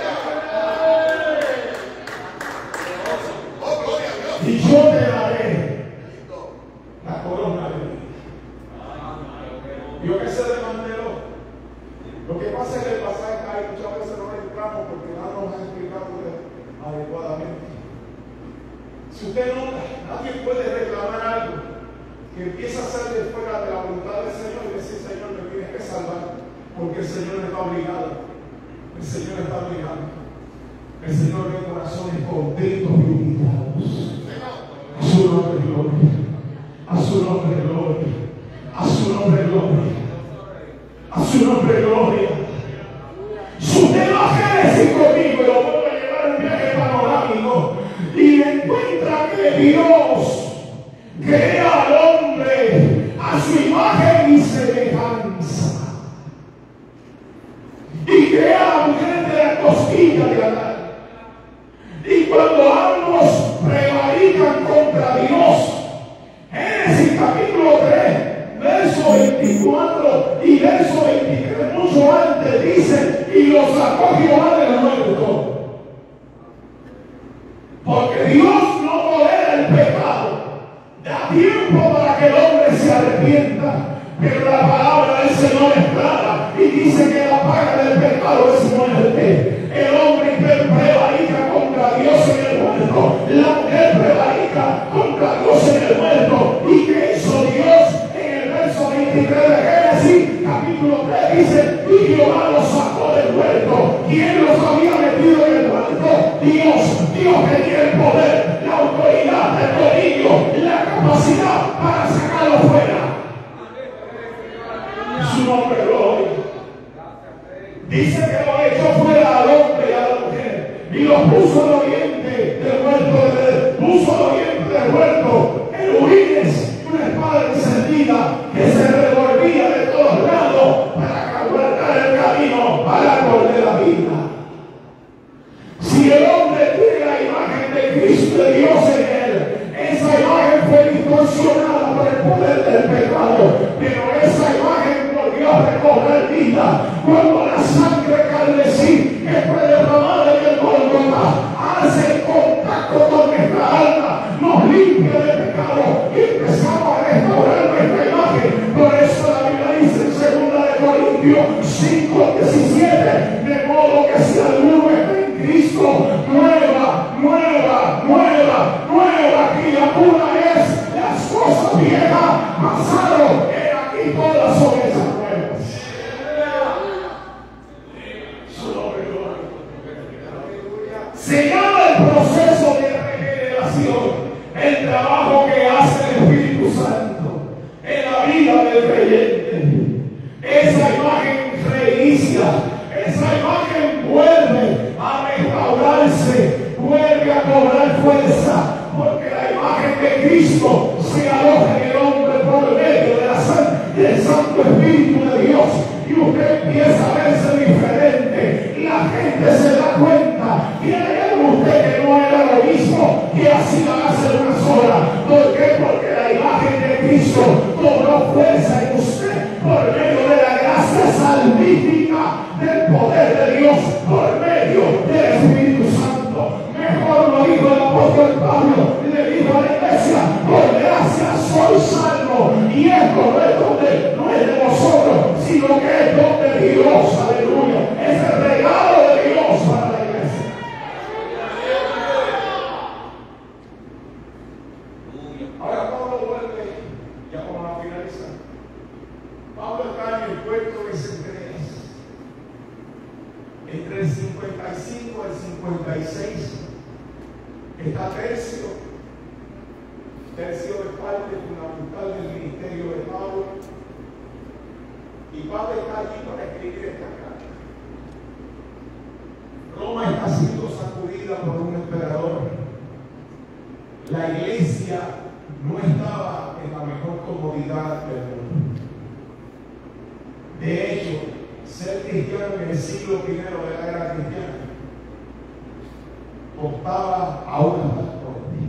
Y yo te daré la corona de vida. Yo que se desmanteló. Lo que pasa es que el pasaje hay muchas veces no entramos porque no nos han explicado adecuadamente. Si usted nota, nadie puede reclamar algo que empieza a ser de fuera de la voluntad del Señor y decir: Señor, me tienes que salvar, porque el Señor está obligado. El Señor está obligado. El Señor ve corazones contentos y humillados. A su nombre gloria. A su nombre gloria. A su nombre gloria. A su nombre gloria. Si usted va a Génesis conmigo, y lo puedo llevar un viaje panorámico, y encuentra que Dios crea al hombre a su imagen y semejanza, y crea a la mujer de la costilla de Adán. Y cuando ambos prevarican contra Dios, Génesis capítulo 3, verso 24 y verso 23, mucho antes, dice: y lo sacó Jehová del muerto. Porque Dios no tolera el pecado, da tiempo para que el hombre se arrepienta, pero la palabra del Señor es clara y dice que la paga del pecado es muerte. El hombre prevarica contra Dios en el muerto, la mujer prevarica contra Dios en el muerto. ¿Y qué hizo Dios? En el verso 23 de Génesis capítulo 3 dice: y Jehová los sacó del muerto. ¿Quién los había metido en el muerto? Dios tenía el poder, la autoridad, el dominio, la capacidad para sacarlo fuera. Su nombre gloria. Dice que lo echó fuera al hombre y a la mujer y los puso al oriente del huerto, puso al oriente del huerto querubines, una espada encendida que se revolvía de todos lados para guardar el camino al árbol de la vida. Si el hombre tiene la imagen nueva criatura es. Las cosas viejas pasaron, aquí todas son esas nuevas. Su nombre, gloria. Se llama el proceso de regeneración, el trabajo que hace el Espíritu Santo en la vida del creyente. Esa imagen reinicia, esa imagen vuelve a restaurarse, vuelve a cobrar fuerza, porque la imagen de Cristo se aloja en el hombre por medio de la del Santo Espíritu de Dios, y usted empieza a verse diferente. La gente se da cuenta que hay algo en usted que no era lo mismo que hacía hace una sola. ¿Por qué? Porque la imagen de Cristo cobró fuerza en usted por medio de la gracia salvífica del poder de Dios, por medio del Espíritu Santo. Mejor lo dijo el apóstol Pablo, le dijo a la iglesia: por gracia soy salvo, y esto no es de nosotros, sino que es don de Dios. Aleluya. Es el regalo de Dios para la iglesia. Ahora Pablo vuelve, ya vamos a finalizar. Pablo está en el puerto de Cencreas. Entre el 55 y el 56 está Tercio es parte fundamental del ministerio de Pablo, y Pablo está allí para escribir esta carta. Roma está siendo sacudida por un emperador. La iglesia no estaba en la mejor comodidad del mundo. De hecho, ser cristiano en el siglo I de la era cristiana costaba a una pastora.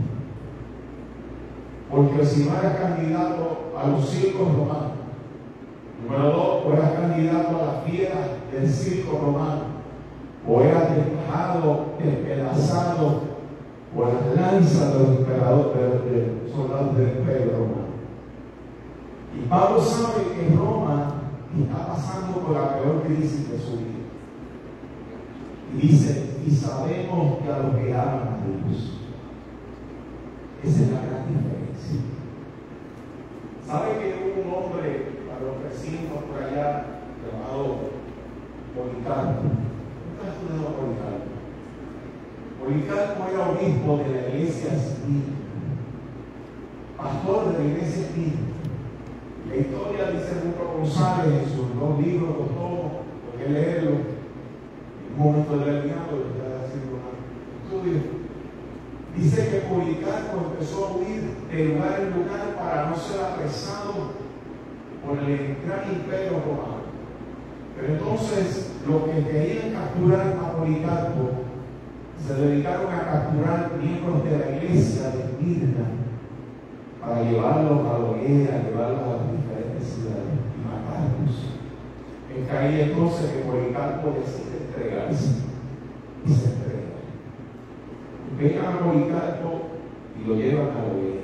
Porque si no eras candidato a los circos romanos, número 2, o eras candidato a las fieras del circo romano, o eras despojado, despedazado por las lanzas de los emperadores, de soldados del imperio romano. Y Pablo sabe que Roma está pasando por la peor crisis de su vida. Y dice: y sabemos que a los que aman a Dios. Esa es la gran diferencia. ¿Sabe que hubo un hombre a los vecinos por allá llamado Policarpo? ¿Nunca has estudiado a Policarpo? Policarpo era obispo de la iglesia Esmirna, pastor de la iglesia Esmirna. La historia dice Ruto González en sus 2 libros, 2 tomos, porque leerlo en un momento determinado, le voy a decir un estudio. Dice que Policarpo empezó a huir de lugar en lugar para no ser apresado por el gran imperio romano. Pero entonces los que querían capturar a Policarpo se dedicaron a capturar miembros de la iglesia de Esmirna para llevarlos a la hoguera, llevarlos a las diferentes ciudades y matarlos. Es ahí entonces que Policarpo decide entregarse y se entrega. Vengan a Policarpo y lo llevan a la hoguera.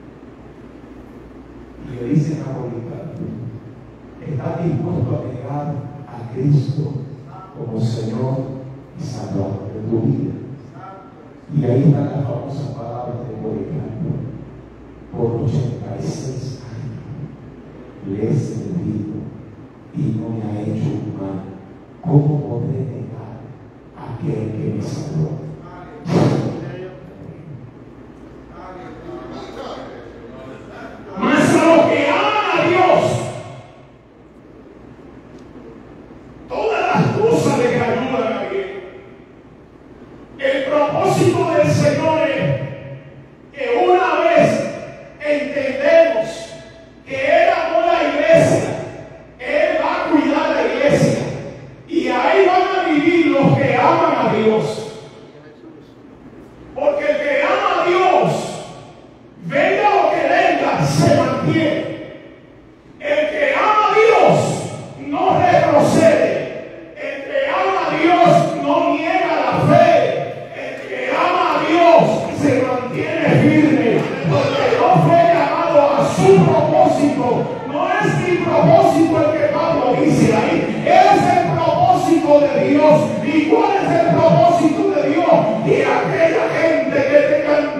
Y le dicen a Policarpo: ¿estás dispuesto a negar a Cristo como Señor y Salvador de tu vida? Y ahí están las famosas palabras de Policarpo: por 86 años le he servido y no me ha hecho un mal. ¿Cómo podré negar a aquel que me salvó? Mas a los que aman a Dios, todas las cosas les ayudan a bien. El propósito del Señor es que una vez entendemos que Él amó la iglesia, Él va a cuidar la iglesia, y ahí van a vivir los que aman a Dios. Porque el que ama a Dios, venga lo que venga, se mantiene. El que ama a Dios no retrocede. El que ama a Dios no niega la fe. El que ama a Dios se mantiene firme, porque no fue llamado a su propósito. No es mi propósito el que Pablo dice ahí, es el propósito de Dios. ¿Y cuál es el propósito de Dios? Y aquella gente que te canta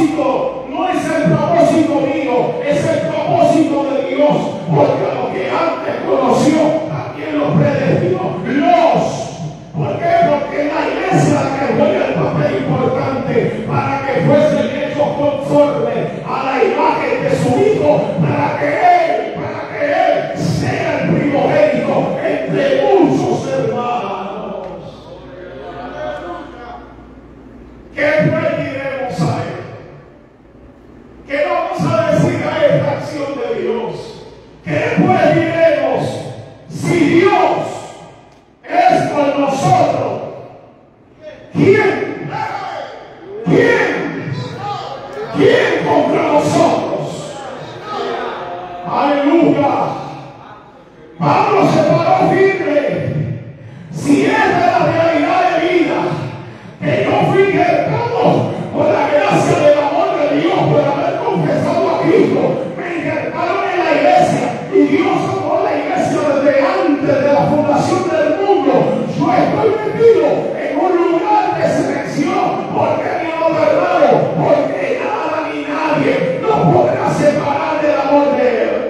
propósito no es el propósito mío, es el propósito de Dios, porque a lo que antes conoció también lo predestinó. ¿Por qué? Porque la iglesia que juega el papel importante para que fuesen hechos conforme a la imagen de su Hijo, para que Él sea el primogénito entre muchos hermanos. ¿Qué pues diremos a Él? ¿Qué vamos a decir a esta acción de Dios? ¿Qué pues diremos si Dios es con nosotros? ¿Quién contra nosotros? Aleluya. Pablo se paró firme. Si esta es la realidad de vida, que yo fui injertado por la gracia del amor de Dios, por haber confesado a Cristo, me injertaron en la iglesia y Dios amó la iglesia desde antes de la fundación del mundo. Yo estoy metido en un lugar de selección porque mi amor es raro, porque nada ni nadie nos podrá separar del amor de Él.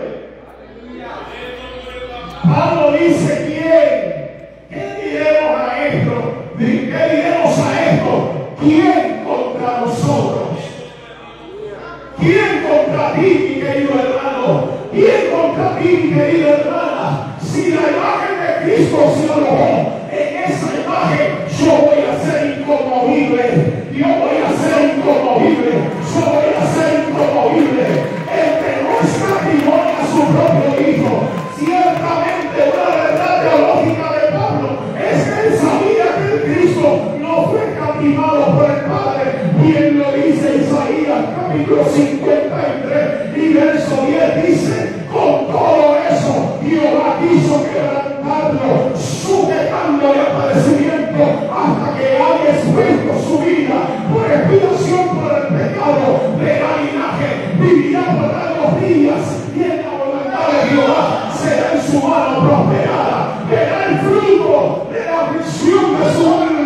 Pablo dice: ¿qué diremos a esto? ¿Qué diremos a esto? ¿Quién contra nosotros? ¿Quién contra ti, mi querido hermano? ¿Quién contra ti, mi querida hermana? Si la imagen de Cristo se alojó en esa imagen, yo voy a ser inconmovible. Yo voy a ser inconmovible. Yo voy a ser inconmovible. El que no escatimó a su propio Hijo. Ciertamente una verdad teológica de Pablo es que él sabía que el Cristo no fue escatimado por el Padre. Bien lo dice Isaías capítulo 53 y verso 10 dice: con todo eso Jehová quiso quebrantarlo, sujetándole a padecimiento hasta que haya expuesto su vida por expiación por el pecado. De la linaje vivirá por largos días y en la voluntad de Jehová será en su mano prosperada. Verá el fruto de la aflicción de su alma.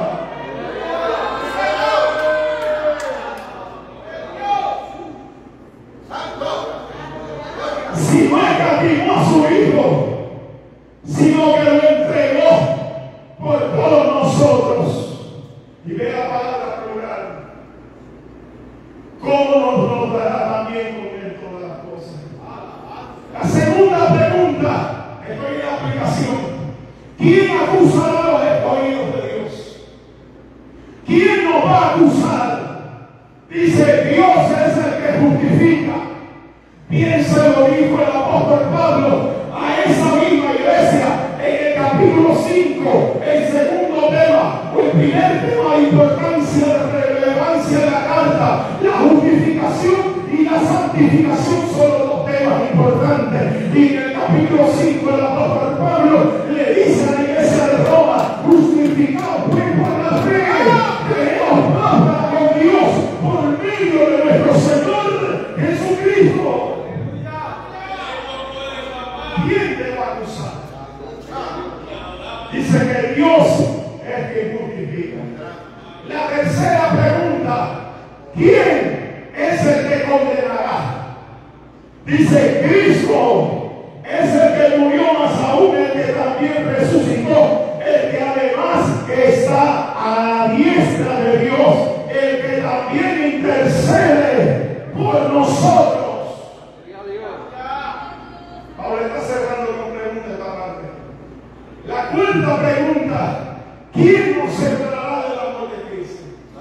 Si no escatimó a su Hijo, sino que lo entregó por todos nosotros. Y ve la palabra plural. ¿Cómo nos dará también con Él todas las cosas? La segunda pregunta, estoy en la aplicación: ¿quién acusará a los escogidos de Dios? ¿Quién nos va a acusar? Dice: Dios es el que justifica. Piensa lo dijo el apóstol Pablo a esa misma iglesia en el capítulo 5, el segundo tema, o el primer tema de importancia, de relevancia de la carta. La justificación y la santificación son los dos temas importantes. Y en el capítulo 5 el apóstol Pablo le dice a la iglesia de Roma: justificados pues por la fe, tenemos paz para con Dios por medio de nuestro Señor Jesucristo. ¿Quién te va a acusar? Dice que Dios es quien justifica. La tercera pregunta: ¿quién es el que condenará? Dice: Cristo es el que murió, más aún el que también resucitó, el que además está a la diestra de Dios, el que también intercede por nosotros. Ahora está cerrando con preguntas esta parte. La cuarta pregunta: ¿quién nos separará del amor de Cristo?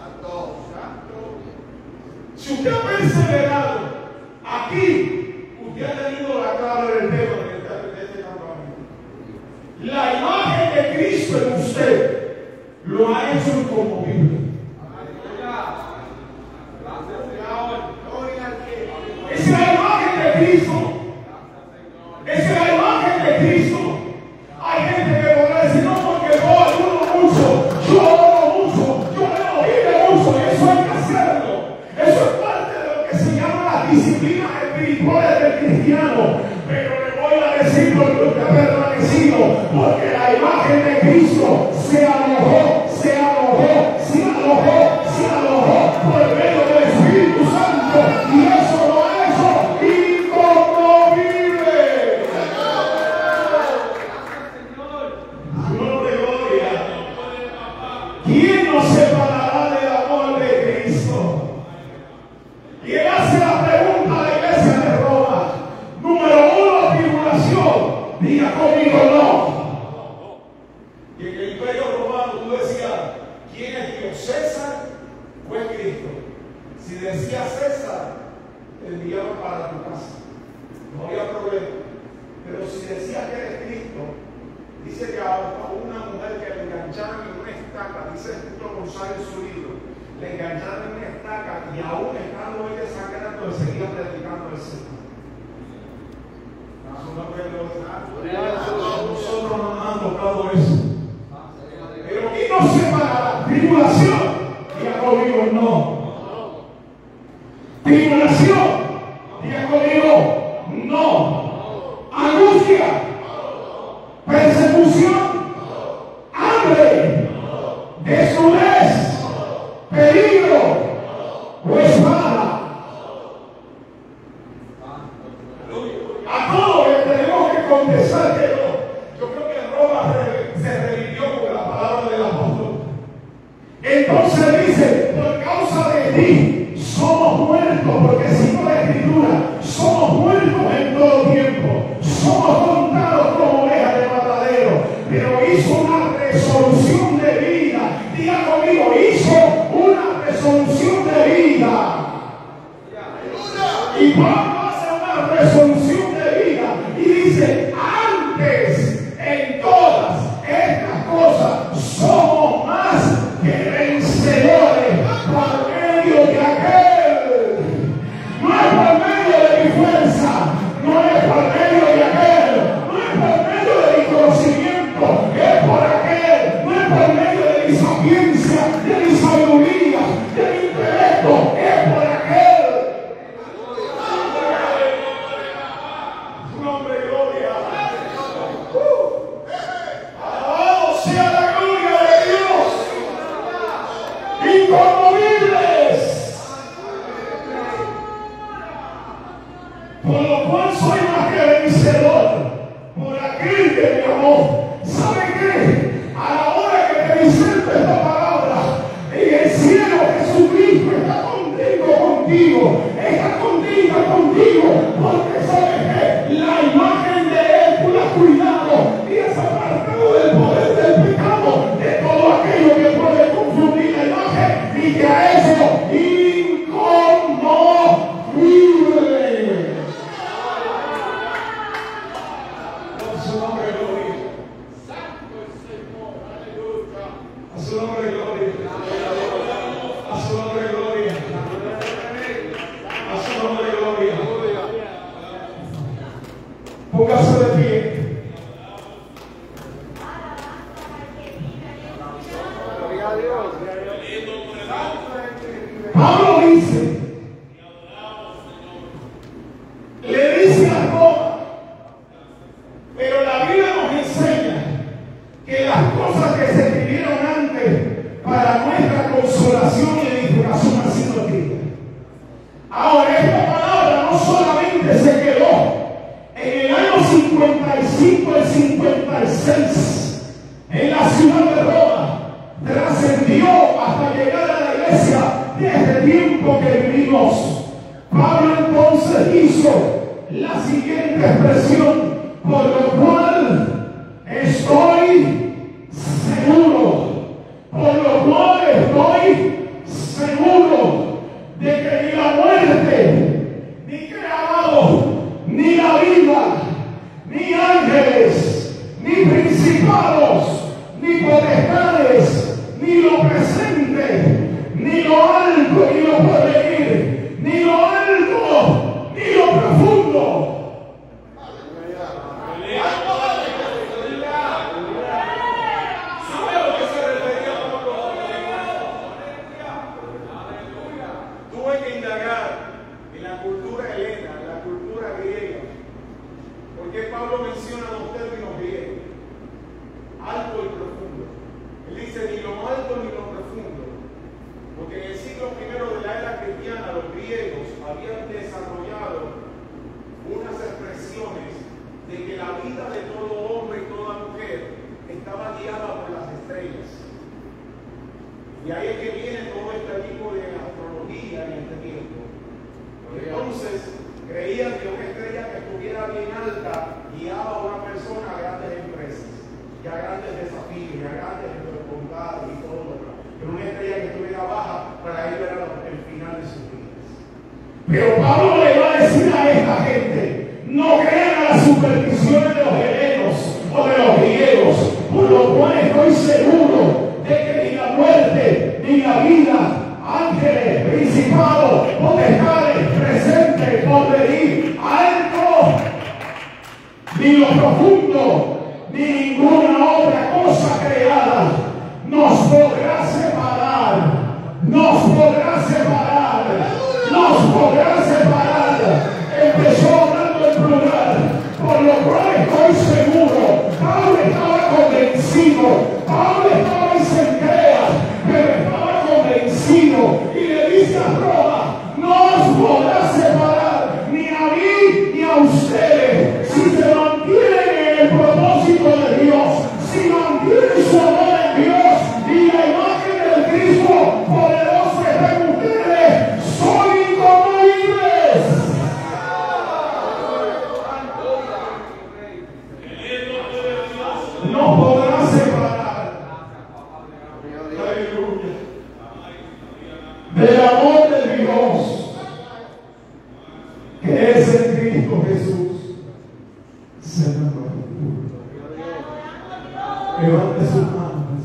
Si usted ha perseverado aquí, usted ha tenido la clave del tema de este campamento. La imagen de Cristo en usted lo ha hecho inconmovible. Esa es la imagen de Cristo. Esa es la imagen de Cristo. Hay gente que podrá decir: no, porque yo ayudo mucho, yo oro mucho, yo leo Biblia mucho. Eso hay que hacerlo. Eso es parte de lo que se llama las disciplinas espirituales del cristiano. Pero le voy a decir por qué usted ha permanecido: porque la imagen de Cristo se alojó por medio del Espíritu Cristo, si decía César, te enviaban para tu casa. No había problema. Pero si decía que eres Cristo, dice que a una mujer que le engancharon en una estaca, dice Cristo González en su libro, le engancharon en una estaca y aún estando ella sangrando, seguía predicando el Señor. Nosotros no nos han tocado eso. Pero aquí no se para tribulación. Diga conmigo no. Tribulación. Diga conmigo no. Angustia. Persecución. Hambre. Desnudez. Peligro. O espada. A todos le tenemos que contestar que no. Yo creo que Roma se revivió con la palabra del apóstol. Entonces dice, por causa de ti somos muertos, porque sigue la escritura, somos muertos en todo tiempo, somos contados como ovejas de matadero, pero hizo una resolución de vida. Diga conmigo, hizo una resolución de vida. Y Pablo hace una resolución de vida y dice, antes en todas estas cosas somos más que vencedores por medio de aquel. No es por medio de mi fuerza, no es por medio de aquel, no es por medio de mi conocimiento, es por aquel, no es por medio de mi sapiencia, de mi sabiduría, de mi intelecto, es por aquel. Su nombre, gloria. Alabado sea la gloria de Dios. Inconmovibles. Por lo cual soy más que vencedor por aquel que me amó. ¿Sabe qué? A la hora que te inserto esta palabra, en el cielo Jesucristo está contigo, está contigo, porque sabes que la imagen de Él tú la has cuidado y has apartado del poder del pecado, de todo aquello que puede confundir la imagen y te ha hecho inconmovible. A su nombre, gloria. A su nombre, gloria. A su nombre, gloria. A su nombre, gloria. Póngase de pie. Pablo dice, le dice a Roma, pero la Biblia nos enseña que las cosas que se escribieron antes para nuestra consolación y edificación han sido escritas. Ahora, esta palabra no solamente se quedó en el año 55, el 56, en la ciudad de Roma, trascendió hasta llegar a la iglesia de este tiempo que vivimos. Pablo entonces hizo la siguiente expresión, por lo cual estoy seguro, por lo cual estoy seguro de que ni la muerte, ni creado, ni la vida, ni ángeles, ni principados, ni potestades, ni lo presente, ni lo alto, ni lo porvenir, ni lo alto, ni lo profundo. ¿Sabe a lo que se refería Pablo? Tuve que indagar en la cultura helena, en la cultura griega, porque Pablo menciona dos términos griegos, alto y profundo. Él dice ni lo alto ni lo profundo, porque en el siglo I de la era cristiana los griegos habían desarrollado unas expresiones de que la vida de todo hombre y toda mujer estaba guiada por las estrellas. Y ahí es que viene todo este tipo de astrología en este tiempo. Entonces creían que una estrella que estuviera bien alta guiaba a una persona a grandes empresas, y a grandes desafíos, y a grandes dificultades y todo lo demás. Pero una estrella que estuviera baja, para ellos era la el final de sus vidas. Pero Pablo le va a decir a esta gente: no crean a las supersticiones de los helenos o de los griegos, por lo cual estoy seguro de que ni la muerte, ni la vida, ángeles, principados, potestades, presentes, porvenir, alto, ni lo profundo, ni ninguna otra cosa creada nos podrá separar, nos podrá separar, nos podrá separar. Empezó hablando en plural, por lo cual estoy seguro. Pablo estaba convencido, Pablo estaba en Cencrea, pero estaba convencido y le dice a Roma: no os podrá separar ni a mí ni a ustedes si se mantienen en el propósito de Dios, si mantienen su amor en Dios y la imagen del Cristo poderoso está en ustedes. Son inconmovibles. No podrá separar, aleluya, del amor de Dios que es en Cristo Jesús, Señor. Levante sus manos.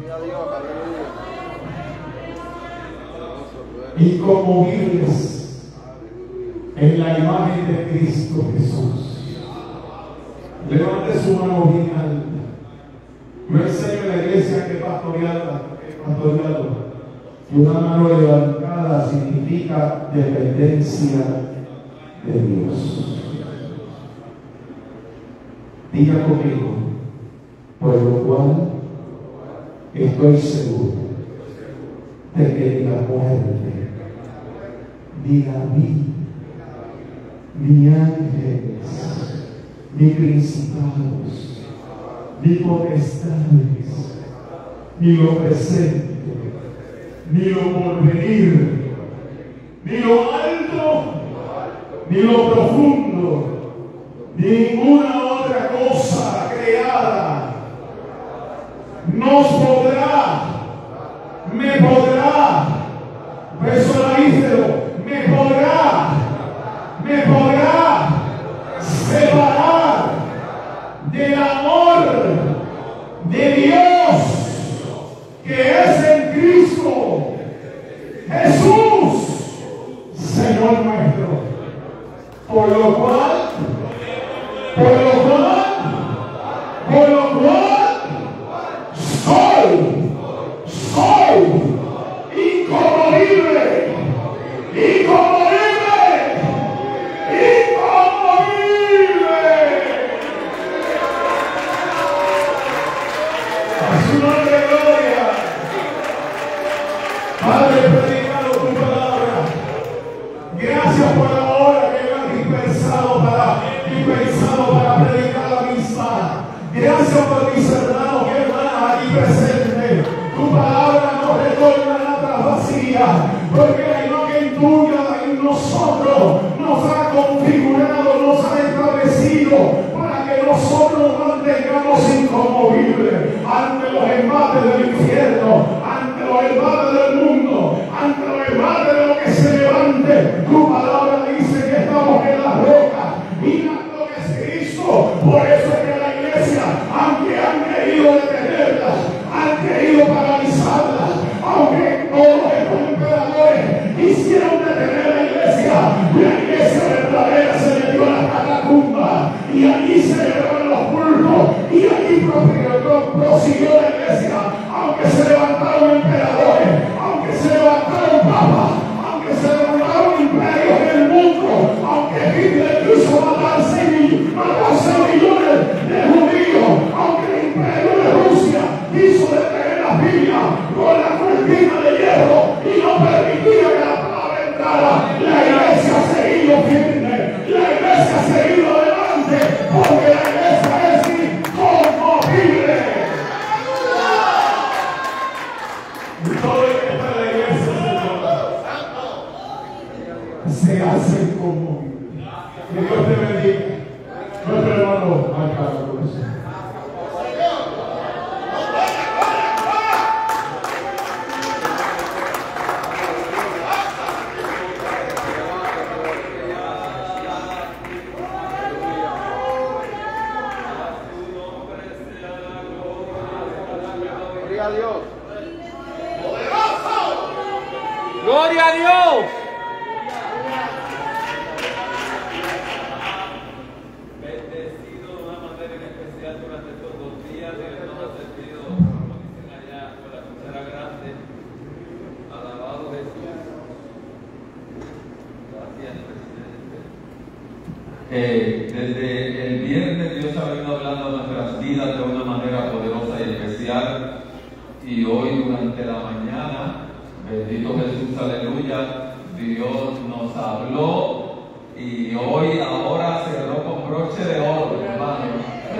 Inconmovibles en la imagen de Cristo Jesús. Levante su mano bien alta. Yo enseño en la iglesia que pastorearla. Y una mano levantada significa dependencia de Dios. Diga conmigo: por lo cual estoy seguro de que ni la muerte, ni la vida, ni ángeles, ni principados, ni potestades, ni lo presente, ni lo porvenir, ni lo alto, ni lo profundo, ni ninguna otra cosa creada nos podrá, me podrá, personalícelo, me podrá separar del amor de Dios que es en Cristo Jesús, Señor nuestro. Por lo cual soy inconmovible. A su nombre, gloria. Padre, predicado tu palabra. Gracias por la hora que me has dispensado para predicar la misma. Gracias por mis hermanos y hermanas aquí presentes. Tu palabra no retorna atrás vacía, porque la imagen tuya en nosotros nos ha configurado, nos ha establecido para que nosotros nos mantengamos inconmovibles ante los embates del infierno, ante los embates del mundo, ante los embates de lo que se levante. Tu palabra dice que estamos en la roca y la roca es Cristo. Por eso es que la iglesia, aunque han querido detenerla, han querido paralizarla, aunque todos estos emperadores quisieron detener la iglesia verdadera se metió a la catacumba y allí celebraron los cultos y allí prosiguió la iglesia. Aunque se levantaron emperadores, aunque se levantaron papas, aunque se levantaron imperios en el mundo, aunque Hitler quiso matar 12 millones de judíos, aunque el imperio de Rusia quiso detener la Biblia con la cortina de hierro y no permitía que la palabra entrara, la iglesia ha seguido firme, la iglesia ha seguido adelante, porque la iglesia es inconmovible. Y todo el que está en la iglesia, Señor, se hace inconmovible. Que Dios te bendiga. Nuestro hermano Marcado. Dios! Bendecido de una manera en especial durante estos 2 días que nos ha servido, como dicen allá, con la cuchara grande. Alabado Jesús. Gracias, presidente. Desde el viernes Dios ha venido hablando a nuestras vidas de una manera poderosa y especial. Y hoy durante la mañana, bendito Jesús, aleluya, Dios nos habló y hoy, ahora cerró con broche de oro, hermano.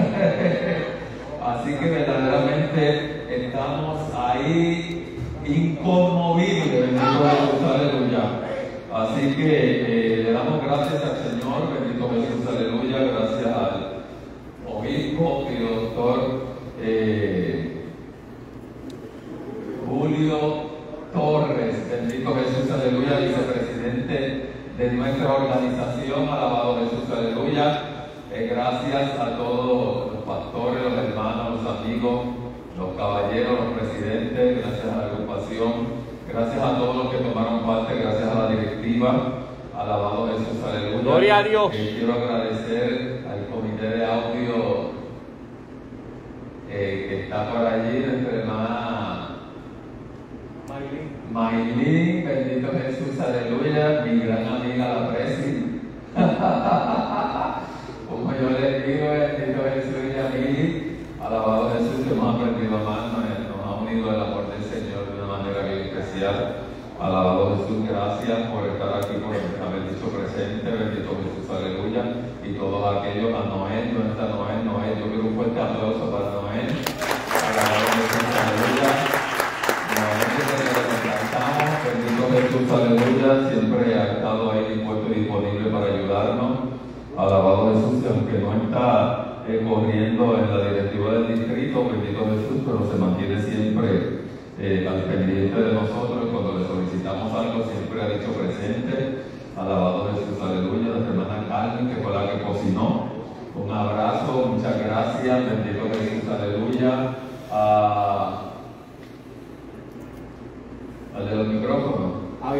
Así que verdaderamente estamos ahí inconmovibles, bendito Jesús, aleluya. Así que le damos gracias al Señor, bendito Jesús, aleluya, gracias al obispo y doctor Julio Torres, bendito Jesús, aleluya, vicepresidente de nuestra organización, alabado Jesús, aleluya. Gracias a todos los pastores, los hermanos, los amigos, los caballeros, los presidentes, gracias a la agrupación, gracias a todos los que tomaron parte, gracias a la directiva, alabado Jesús, aleluya. Gloria a Dios. Quiero agradecer al comité de audio que está por allí, nuestra hermana Maylin, bendito Jesús, aleluya, mi gran amiga la Presi. Como yo les digo, bendito Jesús y a mí, alabado Jesús, que hemos aprendido a amar, nos ha unido el amor del Señor de una manera bien especial. Alabado Jesús, gracias por estar aquí, por haber dicho presente, bendito Jesús, aleluya. Y todos aquellos, a Noel, no está Noel, yo quiero un fuerte aplauso para Noel. Alabado Jesús, aleluya. Bendito Jesús, aleluya, siempre ha estado ahí dispuesto y disponible para ayudarnos. Alabado Jesús, aunque no está corriendo en la directiva del distrito, bendito Jesús, pero se mantiene siempre al pendiente de nosotros. Cuando le solicitamos algo, siempre ha dicho presente. Alabado Jesús, aleluya. Nuestra hermana Carmen, que fue la que cocinó. Un abrazo, muchas gracias, bendito Jesús, aleluya. Al de los micrófonos.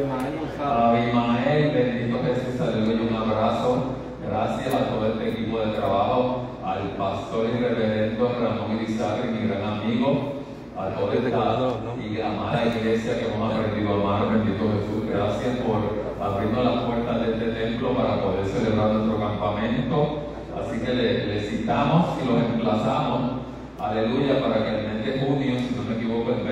Abimael, bendito Jesús, aleluya, un abrazo. Gracias a todo este equipo de trabajo, al pastor y reverendo Ramón Irizarry, mi gran amigo, a toda esta y amada iglesia que hemos aprendido a amar, bendito Jesús. Gracias por abrirnos las puertas de este templo para poder celebrar nuestro campamento. Así que le citamos y los emplazamos, aleluya, para que el mes de junio, si no me equivoco, el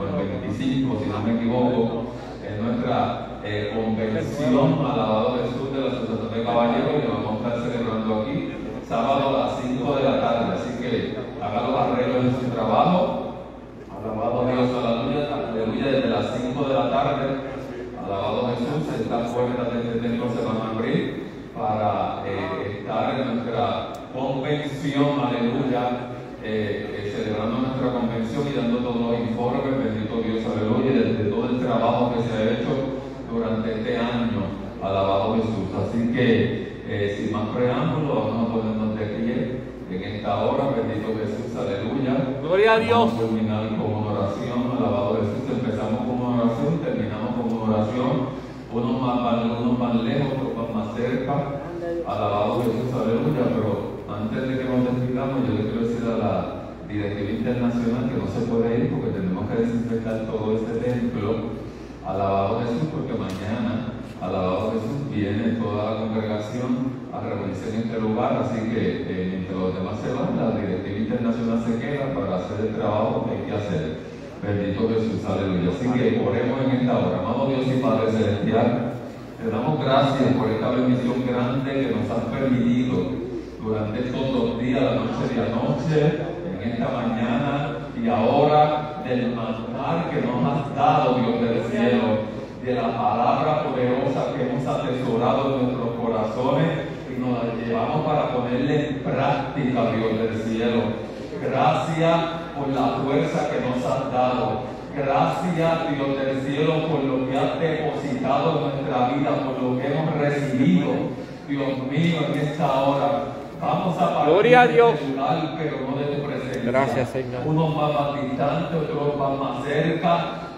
25, si no me equivoco, en nuestra convención, alabado Jesús, de la Asociación de Caballeros, y lo vamos a estar celebrando aquí, sábado a las 5 de la tarde. Así que haga los arreglos en su trabajo, alabado Dios, aleluya, desde las 5 de la tarde, alabado Jesús, estas puertas de este templo se van a abrir para estar en nuestra convención, aleluya, celebrando nuestra convención y dando todos los informes, bendito Dios, aleluya, desde todo el trabajo que se ha hecho durante este año, alabado Jesús. Así que, sin más preámbulos, vamos a ponernos de pie en esta hora, bendito Jesús, aleluya. Gloria a Dios. Vamos a terminar con una oración, alabado Jesús. Empezamos con una oración, terminamos con una oración. Unos más lejos, otros más cerca, alabado Jesús, aleluya. Pero antes de que nos despidamos, yo le quiero decir a la directiva internacional que no se puede ir porque tenemos que desinfectar todo este templo. Alabado Jesús, porque mañana, alabado Jesús, viene toda la congregación a reunirse en este lugar. Así que mientras los demás se van, la directiva internacional se queda para hacer el trabajo que hay que hacer. Bendito Jesús, aleluya. Así que oremos en esta hora. Amado Dios y Padre Celestial, te damos gracias por esta bendición grande que nos has permitido durante estos 2 días, la noche y la noche, en esta mañana y ahora, del maná que nos has dado, Dios del cielo, de la palabra poderosa que hemos atesorado en nuestros corazones y nos la llevamos para ponerla en práctica, Dios del cielo. Gracias por la fuerza que nos has dado. Gracias, Dios del cielo, por lo que has depositado en nuestra vida, por lo que hemos recibido, Dios mío, en esta hora. Vamos a partir Gloria a Dios. de tu lugar, pero no de tu presencia. Gracias, Señor. Unos van más distantes, otros van más cerca,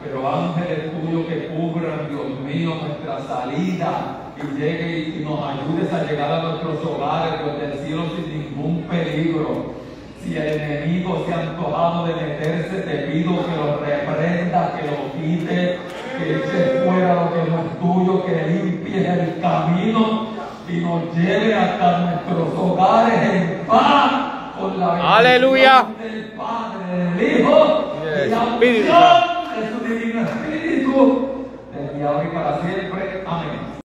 pero ángeles tuyos que cubran, Dios mío, nuestra salida y llegue y nos ayudes a llegar a nuestros hogares, Dios del cielo, sin ningún peligro. Si el enemigo se ha antojado de meterse, te pido que lo reprenda, que lo quite, que eche fuera lo que no es tuyo, que limpies el camino y nos lleve hasta nuestros hogares en paz con la bendición ¡Aleluya! del Padre, del Hijo y la Espíritu unción de su divino Espíritu, desde ahora y para siempre. Amén.